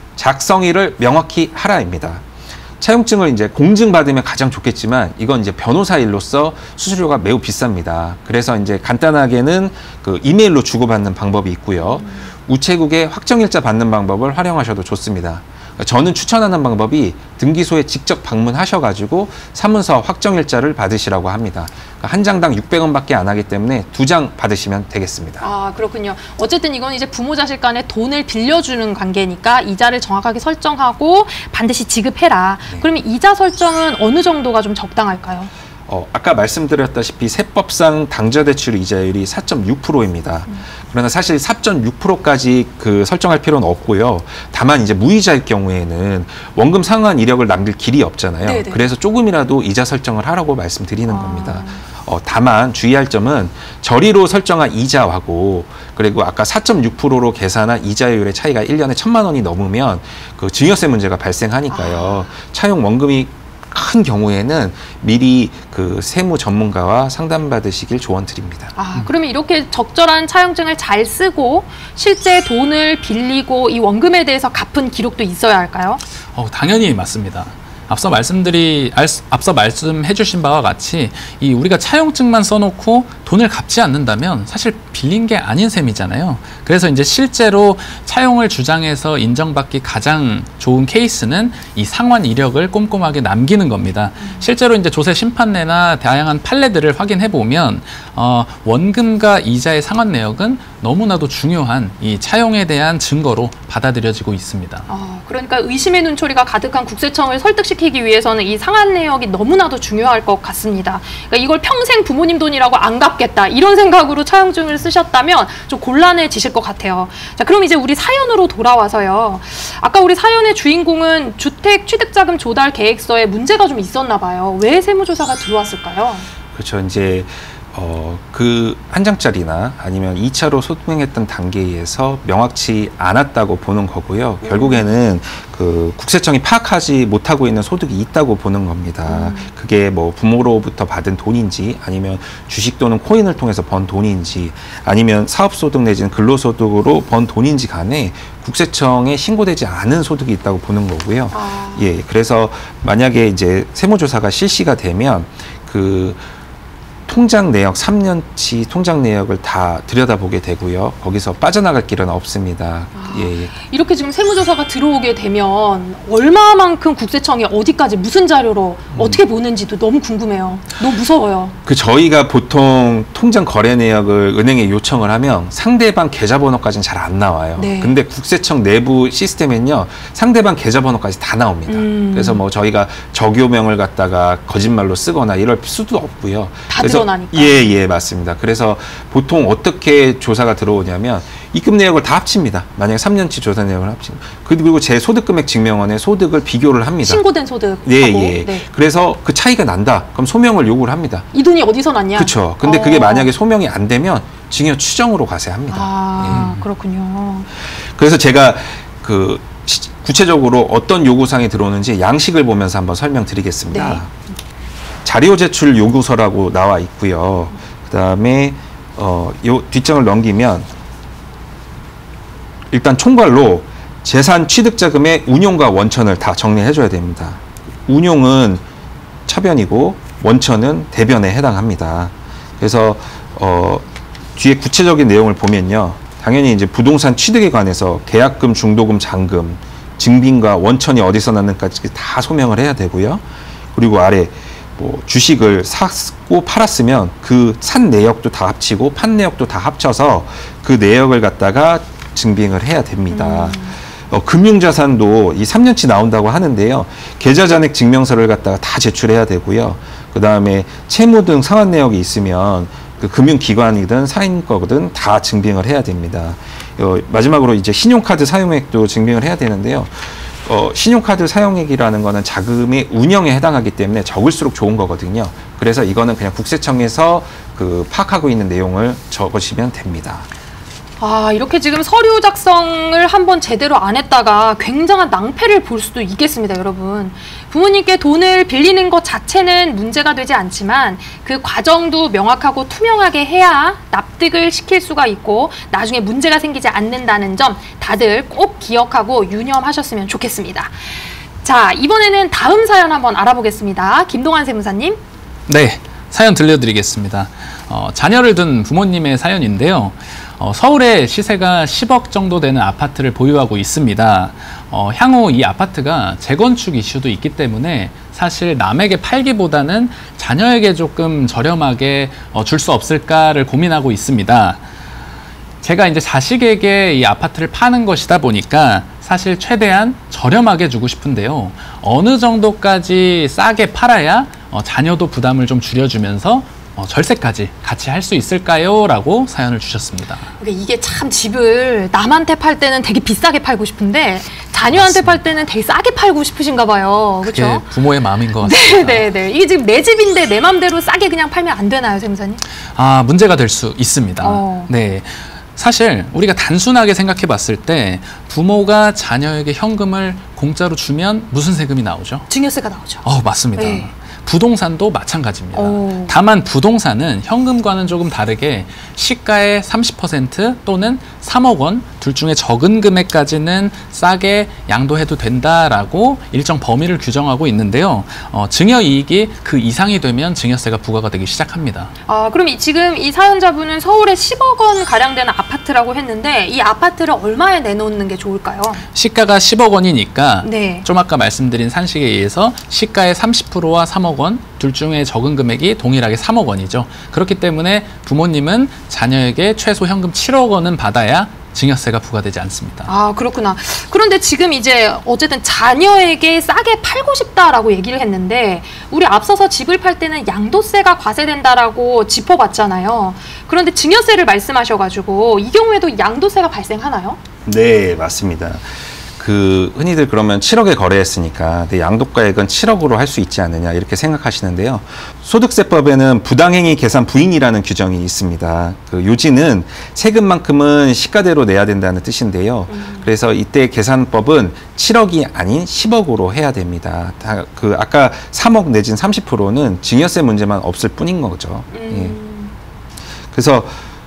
작성일을 명확히 하라입니다. 차용증을 이제 공증받으면 가장 좋겠지만 이건 이제 변호사 일로서 수수료가 매우 비쌉니다. 그래서 이제 간단하게는 그 이메일로 주고받는 방법이 있고요. 음. 우체국에 확정일자 받는 방법을 활용하셔도 좋습니다. 저는 추천하는 방법이 등기소에 직접 방문하셔가지고 사문서 확정일자를 받으시라고 합니다. 한 장당 육백 원밖에 안 하기 때문에 두 장 받으시면 되겠습니다. 아, 그렇군요. 어쨌든 이건 이제 부모 자식 간에 돈을 빌려주는 관계니까 이자를 정확하게 설정하고 반드시 지급해라. 네. 그러면 이자 설정은 어느 정도가 좀 적당할까요? 어, 아까 말씀드렸다시피 세법상 당좌대출 이자율이 사 점 육 퍼센트입니다. 음. 그러나 사실 사 점 육 퍼센트까지 그 설정할 필요는 없고요. 다만 이제 무이자일 경우에는 원금 상환 이력을 남길 길이 없잖아요. 네네. 그래서 조금이라도 이자 설정을 하라고 말씀드리는 아. 겁니다. 어, 다만 주의할 점은 저리로 설정한 이자하고 그리고 아까 사 점 육 퍼센트로 계산한 이자율의 차이가 일 년에 천만 원이 넘으면 그 증여세 문제가 발생하니까요. 아. 차용 원금이 큰 경우에는 미리 그 세무 전문가와 상담받으시길 조언드립니다. 아, 그러면 이렇게 적절한 차용증을 잘 쓰고 실제 돈을 빌리고 이 원금에 대해서 갚은 기록도 있어야 할까요? 어, 당연히 맞습니다. 앞서 말씀드리 앞서 말씀해 주신 바와 같이 이 우리가 차용증만 써놓고 돈을 갚지 않는다면 사실 빌린 게 아닌 셈이잖아요. 그래서 이제 실제로 차용을 주장해서 인정받기 가장 좋은 케이스는 이 상환 이력을 꼼꼼하게 남기는 겁니다. 실제로 이제 조세 심판례나 다양한 판례들을 확인해 보면 어, 원금과 이자의 상환 내역은 너무나도 중요한 이 차용에 대한 증거로 받아들여지고 있습니다. 어, 그러니까 의심의 눈초리가 가득한 국세청을 설득시키기 위해서는 이 상환 내역이 너무나도 중요할 것 같습니다. 그러니까 이걸 평생 부모님 돈이라고 안 갚겠다 이런 생각으로 차용증을 쓰셨다면 좀 곤란해지실 것 같아요. 자, 그럼 이제 우리 사연으로 돌아와서요. 아까 우리 사연의 주인공은 주택 취득자금 조달 계획서에 문제가 좀 있었나 봐요. 왜 세무조사가 들어왔을까요? 그렇죠. 이제 어, 그 한 장짜리나 아니면 이 차로 소등했던 단계에서 명확치 않았다고 보는 거고요. 음. 결국에는 그 국세청이 파악하지 못하고 있는 소득이 있다고 보는 겁니다. 음. 그게 뭐 부모로부터 받은 돈인지 아니면 주식 또는 코인을 통해서 번 돈인지 아니면 사업소득 내지는 근로소득으로 번 돈인지 간에 국세청에 신고되지 않은 소득이 있다고 보는 거고요. 아. 예, 그래서 만약에 이제 세무조사가 실시가 되면 그 통장 내역 삼 년치 통장 내역을 다 들여다보게 되고요. 거기서 빠져나갈 길은 없습니다. 아, 예, 예. 이렇게 지금 세무조사가 들어오게 되면 얼마만큼 국세청이 어디까지 무슨 자료로 음. 어떻게 보는지도 너무 궁금해요. 너무 무서워요. 그 저희가 보통 통장 거래 내역을 은행에 요청을 하면 상대방 계좌번호까지는 잘 안 나와요. 네. 근데 국세청 내부 시스템엔요 상대방 계좌번호까지 다 나옵니다. 음. 그래서 뭐 저희가 적요명을 갖다가 거짓말로 쓰거나 이럴 수도 없고요. 다 그래서 드러나니까. 예, 예, 맞습니다. 그래서 보통 어떻게 조사가 들어오냐면 입금 내역을 다 합칩니다. 만약에 삼 년치 조사 내역을 합칩니다. 그리고 제 소득금액 증명원에 소득을 비교를 합니다. 신고된 소득. 예, 예. 네. 그래서 그 차이가 난다. 그럼 소명을 요구를 합니다. 이 돈이 어디서 났냐? 그렇죠. 근데 어. 그게 만약에 소명이 안 되면 증여 추정으로 가세요 합니다. 아, 예. 그렇군요. 그래서 제가 그 구체적으로 어떤 요구사항이 들어오는지 양식을 보면서 한번 설명드리겠습니다. 네. 자료 제출 요구서라고 나와 있고요. 그다음에 어, 요 뒷장을 넘기면 일단 총괄로 재산 취득자금의 운용과 원천을 다 정리해 줘야 됩니다. 운용은 차변이고 원천은 대변에 해당합니다. 그래서 어, 뒤에 구체적인 내용을 보면요. 당연히 이제 부동산 취득에 관해서 계약금, 중도금, 잔금, 증빙과 원천이 어디서 났는지까지 다 소명을 해야 되고요. 그리고 아래 뭐 주식을 샀고 팔았으면 그 산 내역도 다 합치고 판 내역도 다 합쳐서 그 내역을 갖다가 증빙을 해야 됩니다. 음. 어, 금융자산도 이 삼 년치 나온다고 하는데요. 계좌잔액 증명서를 갖다가 다 제출해야 되고요. 그 다음에 채무 등 상환 내역이 있으면 그 금융기관이든 사인 거든 다 증빙을 해야 됩니다. 어, 마지막으로 이제 신용카드 사용액도 증빙을 해야 되는데요. 어, 신용카드 사용액이라는 거는 자금의 운영에 해당하기 때문에 적을수록 좋은 거거든요. 그래서 이거는 그냥 국세청에서 그 파악하고 있는 내용을 적으시면 됩니다. 아, 이렇게 지금 서류 작성을 한번 제대로 안 했다가 굉장한 낭패를 볼 수도 있겠습니다, 여러분. 부모님께 돈을 빌리는 것 자체는 문제가 되지 않지만 그 과정도 명확하고 투명하게 해야 납득을 시킬 수가 있고 나중에 문제가 생기지 않는다는 점 다들 꼭 기억하고 유념하셨으면 좋겠습니다. 자, 이번에는 다음 사연 한번 알아보겠습니다. 김동환 세무사님. 네, 사연 들려드리겠습니다. 어, 자녀를 둔 부모님의 사연인데요. 어, 서울에 시세가 십억 정도 되는 아파트를 보유하고 있습니다. 어, 향후 이 아파트가 재건축 이슈도 있기 때문에 사실 남에게 팔기보다는 자녀에게 조금 저렴하게 어, 줄 수 없을까를 고민하고 있습니다. 제가 이제 자식에게 이 아파트를 파는 것이다 보니까 사실 최대한 저렴하게 주고 싶은데요. 어느 정도까지 싸게 팔아야 어, 자녀도 부담을 좀 줄여주면서 어, 절세까지 같이 할 수 있을까요? 라고 사연을 주셨습니다. 이게 참 집을 남한테 팔 때는 되게 비싸게 팔고 싶은데 자녀한테 맞습니다. 팔 때는 되게 싸게 팔고 싶으신가 봐요. 그게 그렇죠? 부모의 마음인 것 같습니다. 네네네. 네. 이게 지금 내 집인데 내 맘대로 싸게 그냥 팔면 안 되나요, 세무사님? 아, 문제가 될 수 있습니다. 어. 네. 사실 우리가 단순하게 생각해 봤을 때 부모가 자녀에게 현금을 공짜로 주면 무슨 세금이 나오죠? 증여세가 나오죠. 어, 맞습니다. 네. 부동산도 마찬가지입니다. 오. 다만 부동산은 현금과는 조금 다르게 시가의 삼십 퍼센트 또는 삼억 원 둘 중에 적은 금액까지는 싸게 양도해도 된다라고 일정 범위를 규정하고 있는데요. 어, 증여이익이 그 이상이 되면 증여세가 부과가 되기 시작합니다. 아, 그럼 이, 지금 이 사연자분은 서울에 십억 원 가량 되는 아파트라고 했는데 이 아파트를 얼마에 내놓는 게 좋을까요? 시가가 십억 원이니까 네. 좀 아까 말씀드린 산식에 의해서 시가의 삼십 퍼센트와 삼억 원 둘 중에 적은 금액이 동일하게 삼억 원이죠. 그렇기 때문에 부모님은 자녀에게 최소 현금 칠억 원은 받아야 증여세가 부과되지 않습니다. 아, 그렇구나. 그런데 지금 이제 어쨌든 자녀에게 싸게 팔고 싶다라고 얘기를 했는데 우리 앞서서 집을 팔 때는 양도세가 과세된다라고 짚어봤잖아요. 그런데 증여세를 말씀하셔가지고 이 경우에도 양도세가 발생하나요? 네, 맞습니다. 그 흔히들 그러면 칠억에 거래했으니까 내 양도가액은 칠억으로 할 수 있지 않느냐 이렇게 생각하시는데요. 소득세법에는 부당행위 계산 부인이라는 규정이 있습니다. 그 요지는 세금만큼은 시가대로 내야 된다는 뜻인데요. 음. 그래서 이때 계산법은 칠억이 아닌 십억으로 해야 됩니다. 다 그 아까 삼억 내진 삼십 퍼센트는 증여세 문제만 없을 뿐인 거죠. 음. 예. 그래서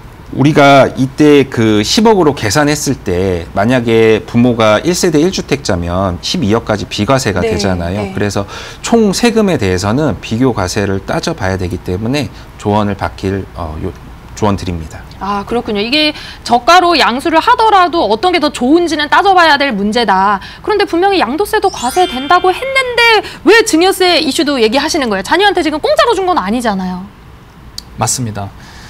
우리가 이때 그 십억으로 계산했을 때 만약에 부모가 일 세대 일 주택자면 십이억까지 비과세가 네, 되잖아요. 네. 그래서 총 세금에 대해서는 비교 과세를 따져봐야 되기 때문에 조언을 받길 어, 요, 조언 드립니다. 아, 그렇군요. 이게 저가로 양수를 하더라도 어떤 게 더 좋은지는 따져봐야 될 문제다. 그런데 분명히 양도세도 과세된다고 했는데 왜 증여세 이슈도 얘기하시는 거예요? 자녀한테 지금 공짜로 준 건 아니잖아요. 맞습니다.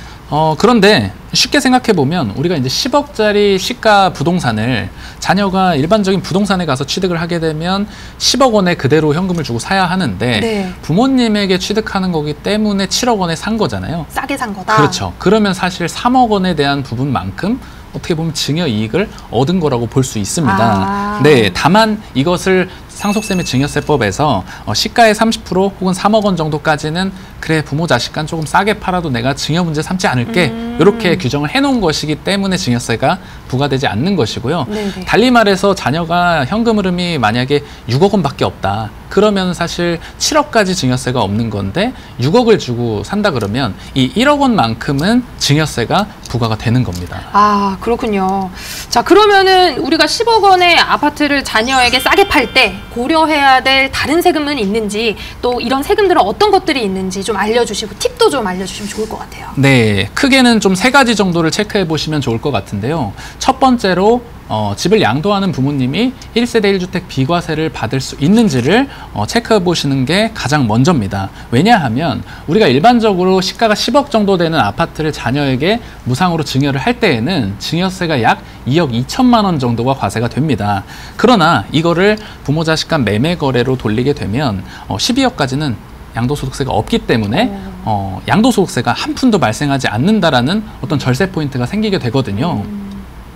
어, 그런데 쉽게 생각해 보면 우리가 이제 십억짜리 시가 부동산을 자녀가 일반적인 부동산에 가서 취득을 하게 되면 십억 원에 그대로 현금을 주고 사야 하는데 네. 부모님에게 취득하는 거기 때문에 칠억 원에 산 거잖아요. 싸게 산 거다. 그렇죠. 그러면 사실 삼억 원에 대한 부분만큼 어떻게 보면 증여 이익을 얻은 거라고 볼 수 있습니다. 아. 네, 다만 이것을 상속세 및 증여세법에서 어, 시가의 삼십 퍼센트 혹은 삼억 원 정도까지는 그래 부모 자식 간 조금 싸게 팔아도 내가 증여 문제 삼지 않을게 음. 이렇게 규정을 해놓은 것이기 때문에 증여세가 부과되지 않는 것이고요. 네네. 달리 말해서 자녀가 현금 흐름이 만약에 육억 원밖에 없다. 그러면 사실 칠억까지 증여세가 없는 건데 육억을 주고 산다 그러면 이 일억 원만큼은 증여세가 부과가 되는 겁니다. 아, 그렇군요. 자, 그러면은 우리가 십억 원의 아파트를 자녀에게 싸게 팔 때 고려해야 될 다른 세금은 있는지 또 이런 세금들은 어떤 것들이 있는지 좀 알려주시고 팁도 좀 알려주시면 좋을 것 같아요. 네, 크게는 좀 세 가지 정도를 체크해 보시면 좋을 것 같은데요. 첫 번째로 어, 집을 양도하는 부모님이 일 세대 일 주택 비과세를 받을 수 있는지를 어, 체크해 보시는 게 가장 먼저입니다. 왜냐하면 우리가 일반적으로 시가가 십억 정도 되는 아파트를 자녀에게 무상으로 증여를 할 때에는 증여세가 약 이억 이천만 원 정도가 과세가 됩니다. 그러나 이거를 부모 자식 간 매매 거래로 돌리게 되면 어, 십이억까지는 양도소득세가 없기 때문에 어, 양도소득세가 한 푼도 발생하지 않는다라는 어떤 절세 포인트가 생기게 되거든요. 음.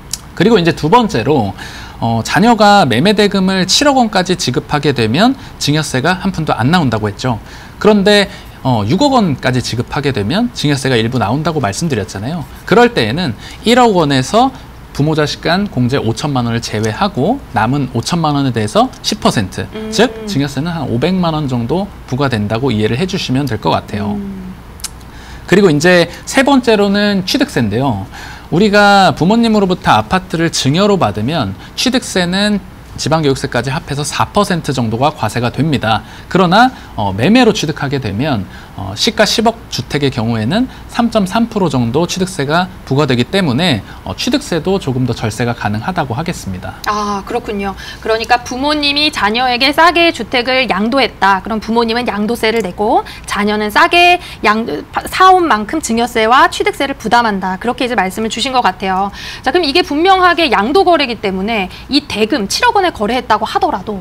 그리고 이제 두 번째로 어, 자녀가 매매대금을 칠억 원까지 지급하게 되면 증여세가 한 푼도 안 나온다고 했죠. 그런데 어, 육억 원까지 지급하게 되면 증여세가 일부 나온다고 말씀드렸잖아요. 그럴 때에는 일억 원에서 부모 자식 간 공제 오천만 원을 제외하고 남은 오천만 원에 대해서 십 퍼센트, 음. 즉 증여세는 한 오백만 원 정도 부과된다고 이해를 해주시면 될 것 같아요. 음. 그리고 이제 세 번째로는 취득세인데요. 우리가 부모님으로부터 아파트를 증여로 받으면 취득세는 지방교육세까지 합해서 사 퍼센트 정도가 과세가 됩니다. 그러나 어, 매매로 취득하게 되면 어, 시가 십억 주택의 경우에는 삼 점 삼 퍼센트 정도 취득세가 부과되기 때문에 어, 취득세도 조금 더 절세가 가능하다고 하겠습니다. 아, 그렇군요. 그러니까 부모님이 자녀에게 싸게 주택을 양도했다. 그럼 부모님은 양도세를 내고 자녀는 싸게 양, 사온 만큼 증여세와 취득세를 부담한다. 그렇게 이제 말씀을 주신 것 같아요. 자, 그럼 이게 분명하게 양도거래이기 때문에 이 대금 칠억 원에 거래했다고 하더라도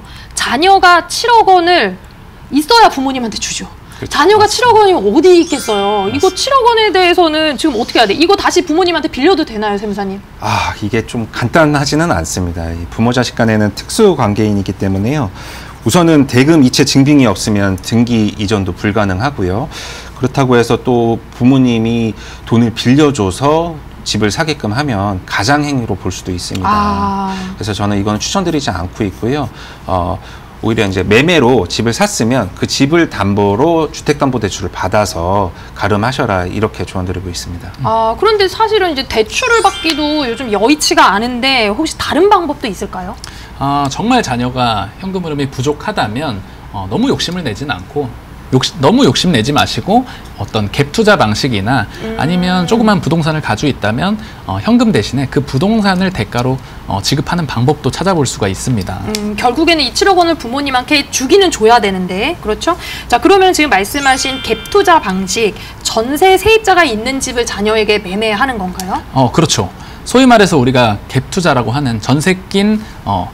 자녀가 칠억 원을 있어야 부모님한테 주죠. 그렇죠. 자녀가 맞습니다. 칠억 원이 어디 있겠어요. 이거 칠억 원에 대해서는 지금 어떻게 해야 돼? 이거 다시 부모님한테 빌려도 되나요, 세무사님? 아, 이게 좀 간단하지는 않습니다. 이 부모 자식 간에는 특수 관계인이기 때문에요. 우선은 대금 이체 증빙이 없으면 등기 이전도 불가능하고요. 그렇다고 해서 또 부모님이 돈을 빌려줘서 집을 사게끔 하면 가장행위로 볼 수도 있습니다. 아. 그래서 저는 이건 추천드리지 않고 있고요. 어, 오히려 이제 매매로 집을 샀으면 그 집을 담보로 주택담보대출을 받아서 가름하셔라 이렇게 조언드리고 있습니다. 아, 그런데 사실은 이제 대출을 받기도 요즘 여의치가 않은데 혹시 다른 방법도 있을까요? 아, 정말 자녀가 현금 흐름이 부족하다면 어, 너무 욕심을 내진 않고 욕심, 너무 욕심내지 마시고 어떤 갭 투자 방식이나 음. 아니면 조그만 부동산을 가지고 있다면 어, 현금 대신에 그 부동산을 대가로 어, 지급하는 방법도 찾아볼 수가 있습니다. 음, 결국에는 이 칠억 원을 부모님한테 주기는 줘야 되는데, 그렇죠? 자, 그러면 지금 말씀하신 갭 투자 방식, 전세 세입자가 있는 집을 자녀에게 매매하는 건가요? 어, 그렇죠. 소위 말해서 우리가 갭 투자라고 하는 전세 낀 어,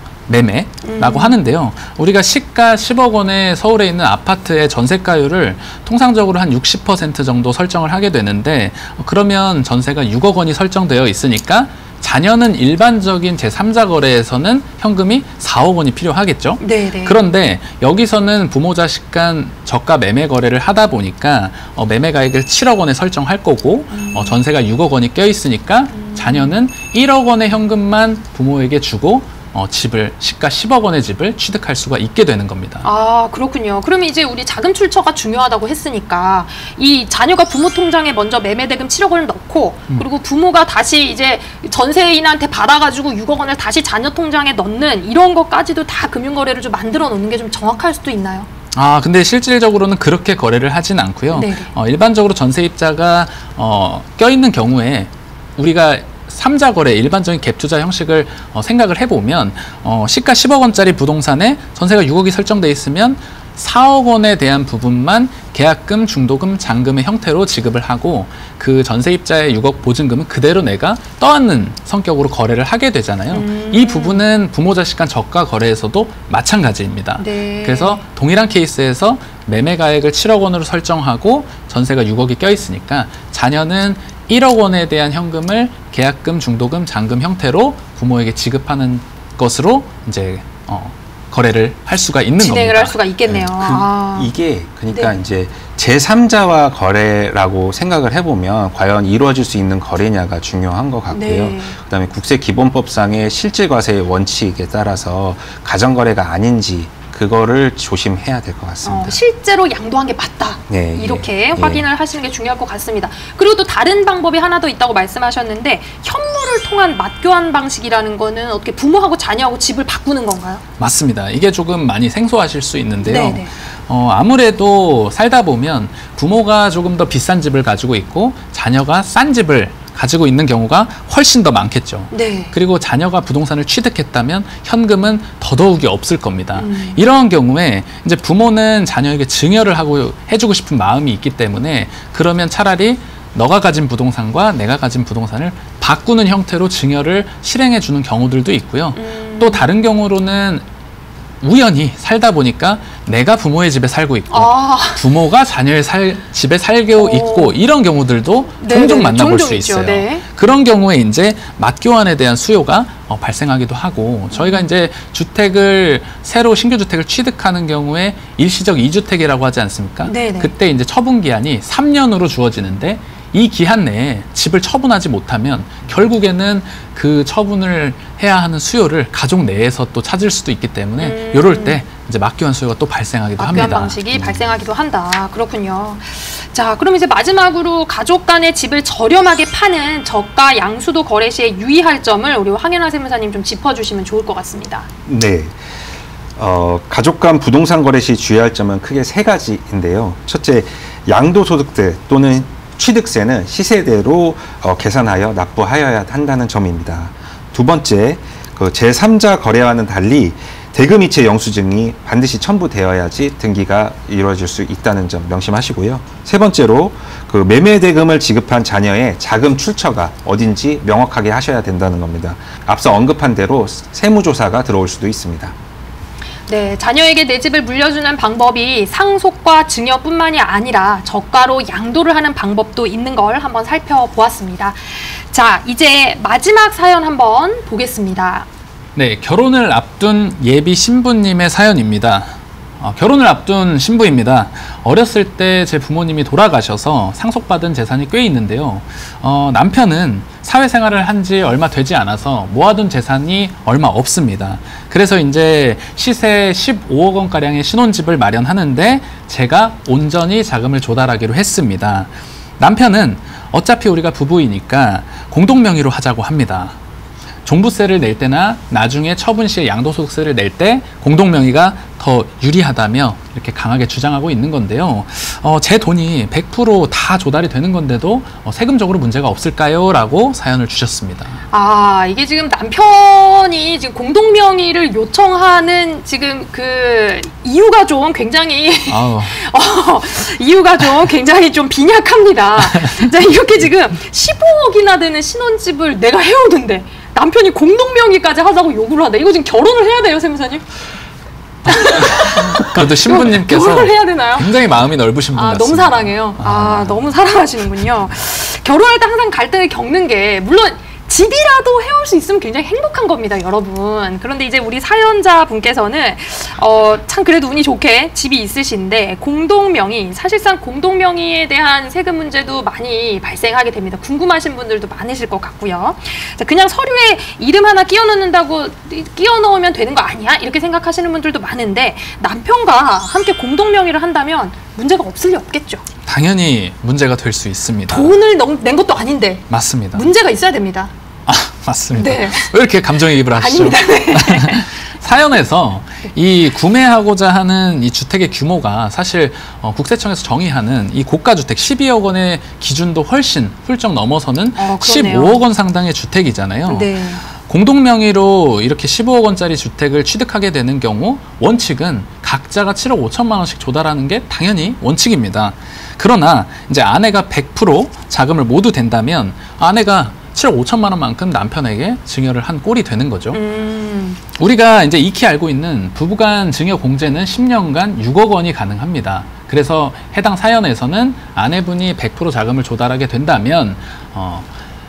매매라고 음. 하는데요. 우리가 시가 십억 원의 서울에 있는 아파트의 전세가율을 통상적으로 한 육십 퍼센트 정도 설정을 하게 되는데, 그러면 전세가 육억 원이 설정되어 있으니까 자녀는 일반적인 제삼자 거래에서는 현금이 사억 원이 필요하겠죠. 네네. 그런데 여기서는 부모 자식 간 저가 매매 거래를 하다 보니까 어, 매매 가액을 칠억 원에 설정할 거고 음. 어, 전세가 육억 원이 껴 있으니까 음. 자녀는 일억 원의 현금만 부모에게 주고 어, 집을 시가 십억 원의 집을 취득할 수가 있게 되는 겁니다. 아, 그렇군요. 그러면 이제 우리 자금 출처가 중요하다고 했으니까 이 자녀가 부모 통장에 먼저 매매대금 칠억 원을 넣고 음. 그리고 부모가 다시 이제 전세인한테 받아가지고 육억 원을 다시 자녀 통장에 넣는 이런 것까지도 다 금융거래를 좀 만들어 놓는 게 좀 정확할 수도 있나요? 아, 근데 실질적으로는 그렇게 거래를 하진 않고요. 네네. 어, 일반적으로 전세입자가 어, 껴있는 경우에 우리가 삼자 거래, 일반적인 갭 투자 형식을 어, 생각을 해보면 어, 시가 십억 원짜리 부동산에 전세가 육억이 설정돼 있으면 사억 원에 대한 부분만 계약금, 중도금, 잔금의 형태로 지급을 하고 그 전세입자의 육억 보증금은 그대로 내가 떠안는 성격으로 거래를 하게 되잖아요. 음. 이 부분은 부모 자식 간 저가 거래에서도 마찬가지입니다. 네. 그래서 동일한 케이스에서 매매 가액을 칠억 원으로 설정하고 전세가 육억이 껴있으니까 자녀는 일억 원에 대한 현금을 계약금, 중도금, 잔금 형태로 부모에게 지급하는 것으로 이제 어, 거래를 할 수가 있는 진행을 겁니다. 할 수가 있겠네요. 그, 아. 이게 그러니까 네. 이제 제삼자와 거래라고 생각을 해보면 과연 이루어질 수 있는 거래냐가 중요한 것 같고요. 네. 그다음에 국세기본법상의 실질과세의 원칙에 따라서 가정거래가 아닌지 그거를 조심해야 될 것 같습니다. 어, 실제로 양도한 게 맞다. 네, 이렇게 예, 확인을 하시는 게 중요할 것 같습니다. 그리고 또 다른 방법이 하나 더 있다고 말씀하셨는데 현물을 통한 맞교환 방식이라는 거는 어떻게 부모하고 자녀하고 집을 바꾸는 건가요? 맞습니다. 이게 조금 많이 생소하실 수 있는데요. 네네. 어, 아무래도 살다 보면 부모가 조금 더 비싼 집을 가지고 있고 자녀가 싼 집을 가지고 있는 경우가 훨씬 더 많겠죠. 네. 그리고 자녀가 부동산을 취득했다면 현금은 더더욱이 없을 겁니다. 음. 이러한 경우에 이제 부모는 자녀에게 증여를 하고 해주고 싶은 마음이 있기 때문에 그러면 차라리 너가 가진 부동산과 내가 가진 부동산을 바꾸는 형태로 증여를 실행해 주는 경우들도 있고요. 음. 또 다른 경우로는 우연히 살다 보니까 내가 부모의 집에 살고 있고 아. 부모가 자녀의 살, 집에 살고 오. 있고 이런 경우들도 네네, 종종 만나볼 종종 수 있죠. 있어요. 네. 그런 경우에 이제 맞교환에 대한 수요가 어, 발생하기도 하고 저희가 이제 주택을 새로 신규 주택을 취득하는 경우에 일시적 이주택이라고 하지 않습니까? 네네. 그때 이제 처분 기한이 삼 년으로 주어지는데 이 기한 내에 집을 처분하지 못하면 결국에는 그 처분을 해야 하는 수요를 가족 내에서 또 찾을 수도 있기 때문에 음. 이럴 때 이제 맞교환 수요가 또 발생하기도 맞교환 합니다. 방식이 발생하기도 한다. 그렇군요. 자, 그럼 이제 마지막으로 가족 간의 집을 저렴하게 파는 저가 양수도 거래 시에 유의할 점을 우리 황현아 세무사님 좀 짚어주시면 좋을 것 같습니다. 네. 어, 가족 간 부동산 거래 시 주의할 점은 크게 세 가지인데요. 첫째, 양도소득세 또는 취득세는 시세대로 어, 계산하여 납부하여야 한다는 점입니다. 두 번째, 그 제삼자 거래와는 달리 대금이체 영수증이 반드시 첨부되어야지 등기가 이루어질 수 있다는 점 명심하시고요. 세 번째로 그 매매 대금을 지급한 자녀의 자금 출처가 어딘지 명확하게 하셔야 된다는 겁니다. 앞서 언급한 대로 세무조사가 들어올 수도 있습니다. 네, 자녀에게 내 집을 물려주는 방법이 상속과 증여뿐만이 아니라 저가로 양도를 하는 방법도 있는 걸 한번 살펴보았습니다. 자, 이제 마지막 사연 한번 보겠습니다. 네, 결혼을 앞둔 예비 신부님의 사연입니다. 어, 결혼을 앞둔 신부입니다. 어렸을 때 제 부모님이 돌아가셔서 상속받은 재산이 꽤 있는데요. 어, 남편은 사회생활을 한 지 얼마 되지 않아서 모아둔 재산이 얼마 없습니다. 그래서 이제 시세 십오억 원가량의 신혼집을 마련하는데 제가 온전히 자금을 조달하기로 했습니다. 남편은 어차피 우리가 부부이니까 공동명의로 하자고 합니다. 종부세를 낼 때나 나중에 처분 시에 양도소득세를 낼 때 공동명의가 더 유리하다며 이렇게 강하게 주장하고 있는 건데요. 어, 제 돈이 백 퍼센트 다 조달이 되는 건데도 어, 세금적으로 문제가 없을까요? 라고 사연을 주셨습니다. 아, 이게 지금 남편이 지금 공동명의를 요청하는 지금 그 이유가 좀 굉장히 어, 이유가 좀 굉장히 좀 빈약합니다. 자, 이렇게 지금 십오억이나 되는 신혼집을 내가 해오는데 남편이 공동명의까지 하자고 요구를 하다. 이거 지금 결혼을 해야 돼요, 세무사님? 그래도 신부님께서 결혼을 해야 되나요? 굉장히 마음이 넓으신 분 아, 같습니다. 너무 사랑해요. 아, 아, 너무 사랑하시는군요. 결혼할 때 항상 갈등을 겪는 게 물론 집이라도 해올 수 있으면 굉장히 행복한 겁니다, 여러분. 그런데 이제 우리 사연자 분께서는 어, 참 그래도 운이 좋게 집이 있으신데 공동명의, 사실상 공동명의에 대한 세금 문제도 많이 발생하게 됩니다. 궁금하신 분들도 많으실 것 같고요. 자, 그냥 서류에 이름 하나 끼워 넣는다고 끼워 넣으면 되는 거 아니야? 이렇게 생각하시는 분들도 많은데 남편과 함께 공동명의를 한다면 문제가 없을 리 없겠죠. 당연히 문제가 될 수 있습니다. 돈을 낸 것도 아닌데 맞습니다. 문제가 있어야 됩니다. 아, 맞습니다. 네. 왜 이렇게 감정이입을 하시죠? 아닙니다. 네. 사연에서 이 구매하고자 하는 이 주택의 규모가 사실 어, 국세청에서 정의하는 이 고가주택 십이억 원의 기준도 훨씬 훌쩍 넘어서는 어, 십오억 원 상당의 주택이잖아요. 네. 공동명의로 이렇게 십오억 원짜리 주택을 취득하게 되는 경우 원칙은 각자가 칠억 오천만 원씩 조달하는 게 당연히 원칙입니다. 그러나 이제 아내가 백 퍼센트 자금을 모두 댄다면 아내가 칠억 오천만 원만큼 남편에게 증여를 한 꼴이 되는 거죠. 음. 우리가 이제 익히 알고 있는 부부간 증여 공제는 십 년간 육억 원이 가능합니다. 그래서 해당 사연에서는 아내분이 백 퍼센트 자금을 조달하게 된다면 어,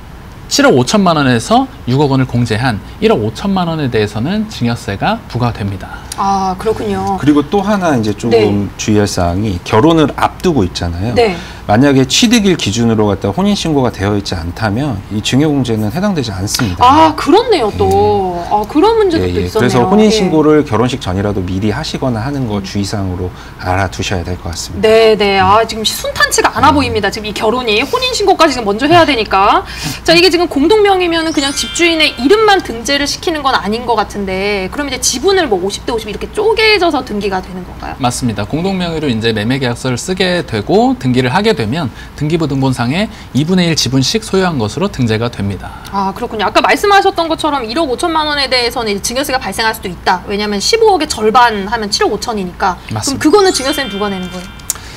칠억 오천만 원에서 육억 원을 공제한 일억 오천만 원에 대해서는 증여세가 부과됩니다. 아, 그렇군요. 그리고 또 하나 이제 조금 네. 주의할 사항이 결혼을 앞두고 있잖아요. 네. 만약에 취득일 기준으로 갖다 혼인신고가 되어 있지 않다면 이 증여공제는 해당되지 않습니다. 아, 그렇네요, 또. 아, 그런 문제도 예, 또 예. 있었네요. 그래서 혼인신고를 예. 결혼식 전이라도 미리 하시거나 하는 거 주의사항으로 알아두셔야 될 것 같습니다. 네, 네. 아, 지금 순탄치가 않아 보입니다. 지금 이 결혼이. 혼인신고까지 지금 먼저 해야 되니까. 자, 이게 지금 공동명의면은 그냥 집주인의 이름만 등재를 시키는 건 아닌 것 같은데, 그럼 이제 지분을 뭐 오십 대 오십 이렇게 쪼개져서 등기가 되는 건가요? 맞습니다. 공동명의로 이제 매매계약서를 쓰게 되고 등기를 하게 되면 등기부 등본상에 이분의 일 지분씩 소유한 것으로 등재가 됩니다. 아, 그렇군요. 아까 말씀하셨던 것처럼 일억 오천만 원에 대해서는 이제 증여세가 발생할 수도 있다. 왜냐하면 십오억의 절반 하면 칠억 오천이니까. 맞습니다. 그럼 그거는 증여세는 누가 내는 거예요?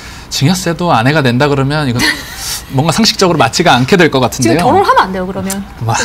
증여세도 아내가 낸다 그러면 이건 뭔가 상식적으로 맞지가 않게 될 것 같은데요. 지금 결혼하면 안 돼요, 그러면.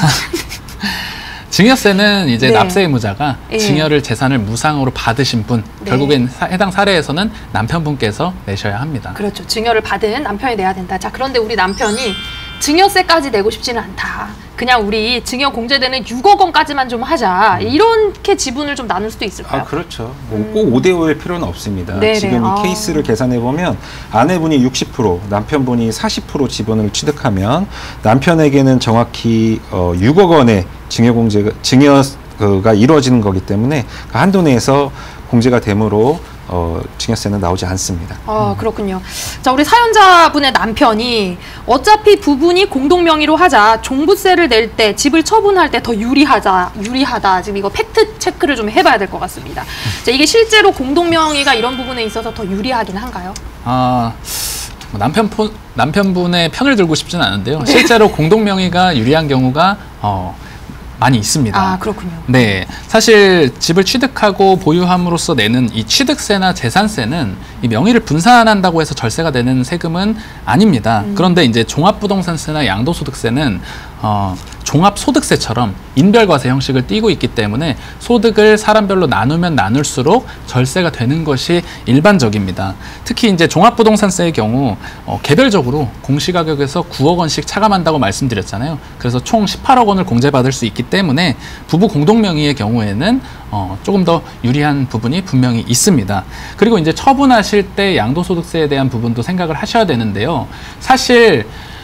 증여세는 이제 네. 납세 의무자가 예. 증여를 재산을 무상으로 받으신 분, 네. 결국엔 사, 해당 사례에서는 남편분께서 내셔야 합니다. 그렇죠. 증여를 받은 남편이 내야 된다. 자, 그런데 우리 남편이 증여세까지 내고 싶지는 않다. 그냥 우리 증여 공제되는 육억 원까지만 좀 하자. 이렇게 지분을 좀 나눌 수도 있을까요? 아, 그렇죠. 뭐 꼭 오 대 오일 필요는 없습니다. 네네. 지금 이 아. 케이스를 계산해 보면 아내분이 육십 퍼센트, 남편분이 사십 퍼센트 지분을 취득하면 남편에게는 정확히 어, 육억 원의 증여 공제가 증여가 이루어지는 거기 때문에 그 한도 내에서 공제가 되므로 어, 증여세는 나오지 않습니다. 아, 그렇군요. 자, 우리 사연자분의 남편이 어차피 부분이 공동명의로 하자, 종부세를 낼 때, 집을 처분할 때 더 유리하자, 유리하다. 지금 이거 팩트 체크를 좀 해봐야 될 것 같습니다. 자, 이게 실제로 공동명의가 이런 부분에 있어서 더 유리하긴 한가요? 아, 남편 포, 남편분의 편을 들고 싶지는 않은데요. 실제로 공동명의가 유리한 경우가 어, 많이 있습니다. 아, 그렇군요. 네, 사실 집을 취득하고 보유함으로써 내는 이 취득세나 재산세는 이 명의를 분산한다고 해서 절세가 되는 세금은 아닙니다. 음. 그런데 이제 종합부동산세나 양도소득세는 어, 종합소득세처럼 인별과세 형식을 띠고 있기 때문에 소득을 사람별로 나누면 나눌수록 절세가 되는 것이 일반적입니다. 특히 이제 종합부동산세의 경우 어, 개별적으로 공시가격에서 구억 원씩 차감한다고 말씀드렸잖아요. 그래서 총 십팔억 원을 공제받을 수 있기 때문에 부부 공동명의의 경우에는 어, 조금 더 유리한 부분이 분명히 있습니다. 그리고 이제 처분하실 때 양도소득세에 대한 부분도 생각을 하셔야 되는데요. 사실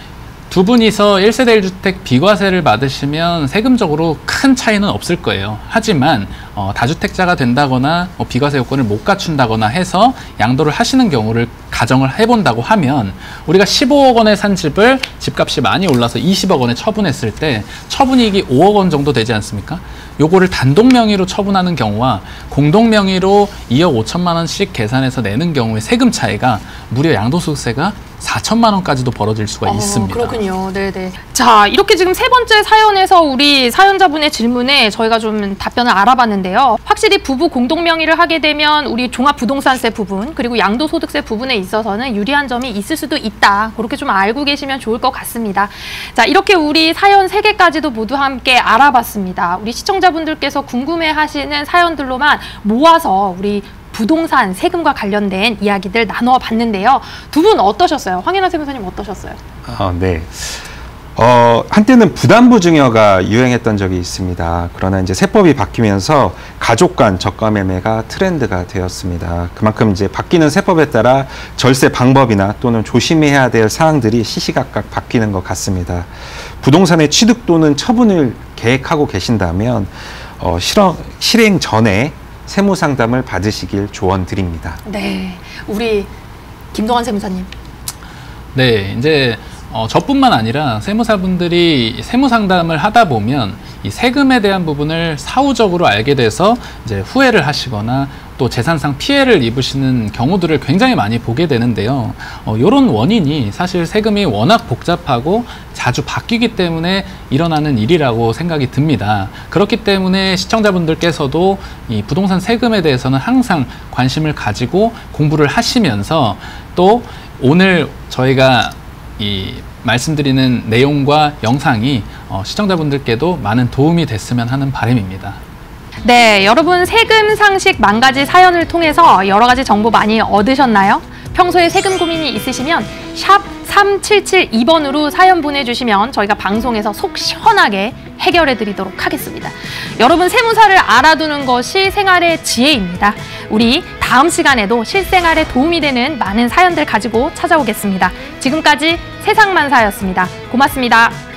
두 분이서 일 세대 일 주택 비과세를 받으시면 세금적으로 큰 차이는 없을 거예요. 하지만 어, 다주택자가 된다거나 뭐 비과세 요건을 못 갖춘다거나 해서 양도를 하시는 경우를 가정을 해본다고 하면 우리가 십오억 원에 산 집을 집값이 많이 올라서 이십억 원에 처분했을 때 처분이익이 오억 원 정도 되지 않습니까? 요거를 단독 명의로 처분하는 경우와 공동 명의로 이억 오천만 원씩 계산해서 내는 경우의 세금 차이가 무려 양도소득세가 사천만 원까지도 벌어질 수가 어, 있습니다. 그렇군요. 네네. 자, 이렇게 지금 세 번째 사연에서 우리 사연자분의 질문에 저희가 좀 답변을 알아봤는데요. 확실히 부부 공동 명의를 하게 되면 우리 종합부동산세 부분 그리고 양도소득세 부분에 있어서는 유리한 점이 있을 수도 있다. 그렇게 좀 알고 계시면 좋을 것 같습니다. 자, 이렇게 우리 사연 세 개까지도 모두 함께 알아봤습니다. 우리 시청자분들께서 궁금해하시는 사연들로만 모아서 우리 부동산 세금과 관련된 이야기들 나눠봤는데요. 두 분 어떠셨어요? 황인환 세무사님 어떠셨어요? 아, 네. 어, 한때는 부담부 증여가 유행했던 적이 있습니다. 그러나 이제 세법이 바뀌면서 가족 간 저가 매매가 트렌드가 되었습니다. 그만큼 이제 바뀌는 세법에 따라 절세 방법이나 또는 조심해야 될 사항들이 시시각각 바뀌는 것 같습니다. 부동산의 취득 또는 처분을 계획하고 계신다면 어, 실행, 실행 전에 세무 상담을 받으시길 조언드립니다. 네, 우리 김동환 세무사님. 네, 이제 어, 저뿐만 아니라 세무사분들이 세무 상담을 하다 보면 이 세금에 대한 부분을 사후적으로 알게 돼서 이제 후회를 하시거나 또 재산상 피해를 입으시는 경우들을 굉장히 많이 보게 되는데요. 어, 이런 원인이 사실 세금이 워낙 복잡하고 자주 바뀌기 때문에 일어나는 일이라고 생각이 듭니다. 그렇기 때문에 시청자분들께서도 이 부동산 세금에 대해서는 항상 관심을 가지고 공부를 하시면서 또 오늘 저희가 이 말씀드리는 내용과 영상이 어, 시청자분들께도 많은 도움이 됐으면 하는 바람입니다. 네, 여러분 세금 상식 만 가지 사연을 통해서 여러 가지 정보 많이 얻으셨나요? 평소에 세금 고민이 있으시면 샵 삼칠칠이 번으로 사연 보내주시면 저희가 방송에서 속 시원하게 해결해 드리도록 하겠습니다. 여러분 세무사를 알아두는 것이 생활의 지혜입니다. 우리 다음 시간에도 실생활에 도움이 되는 많은 사연들 가지고 찾아오겠습니다. 지금까지 세상만사였습니다. 고맙습니다.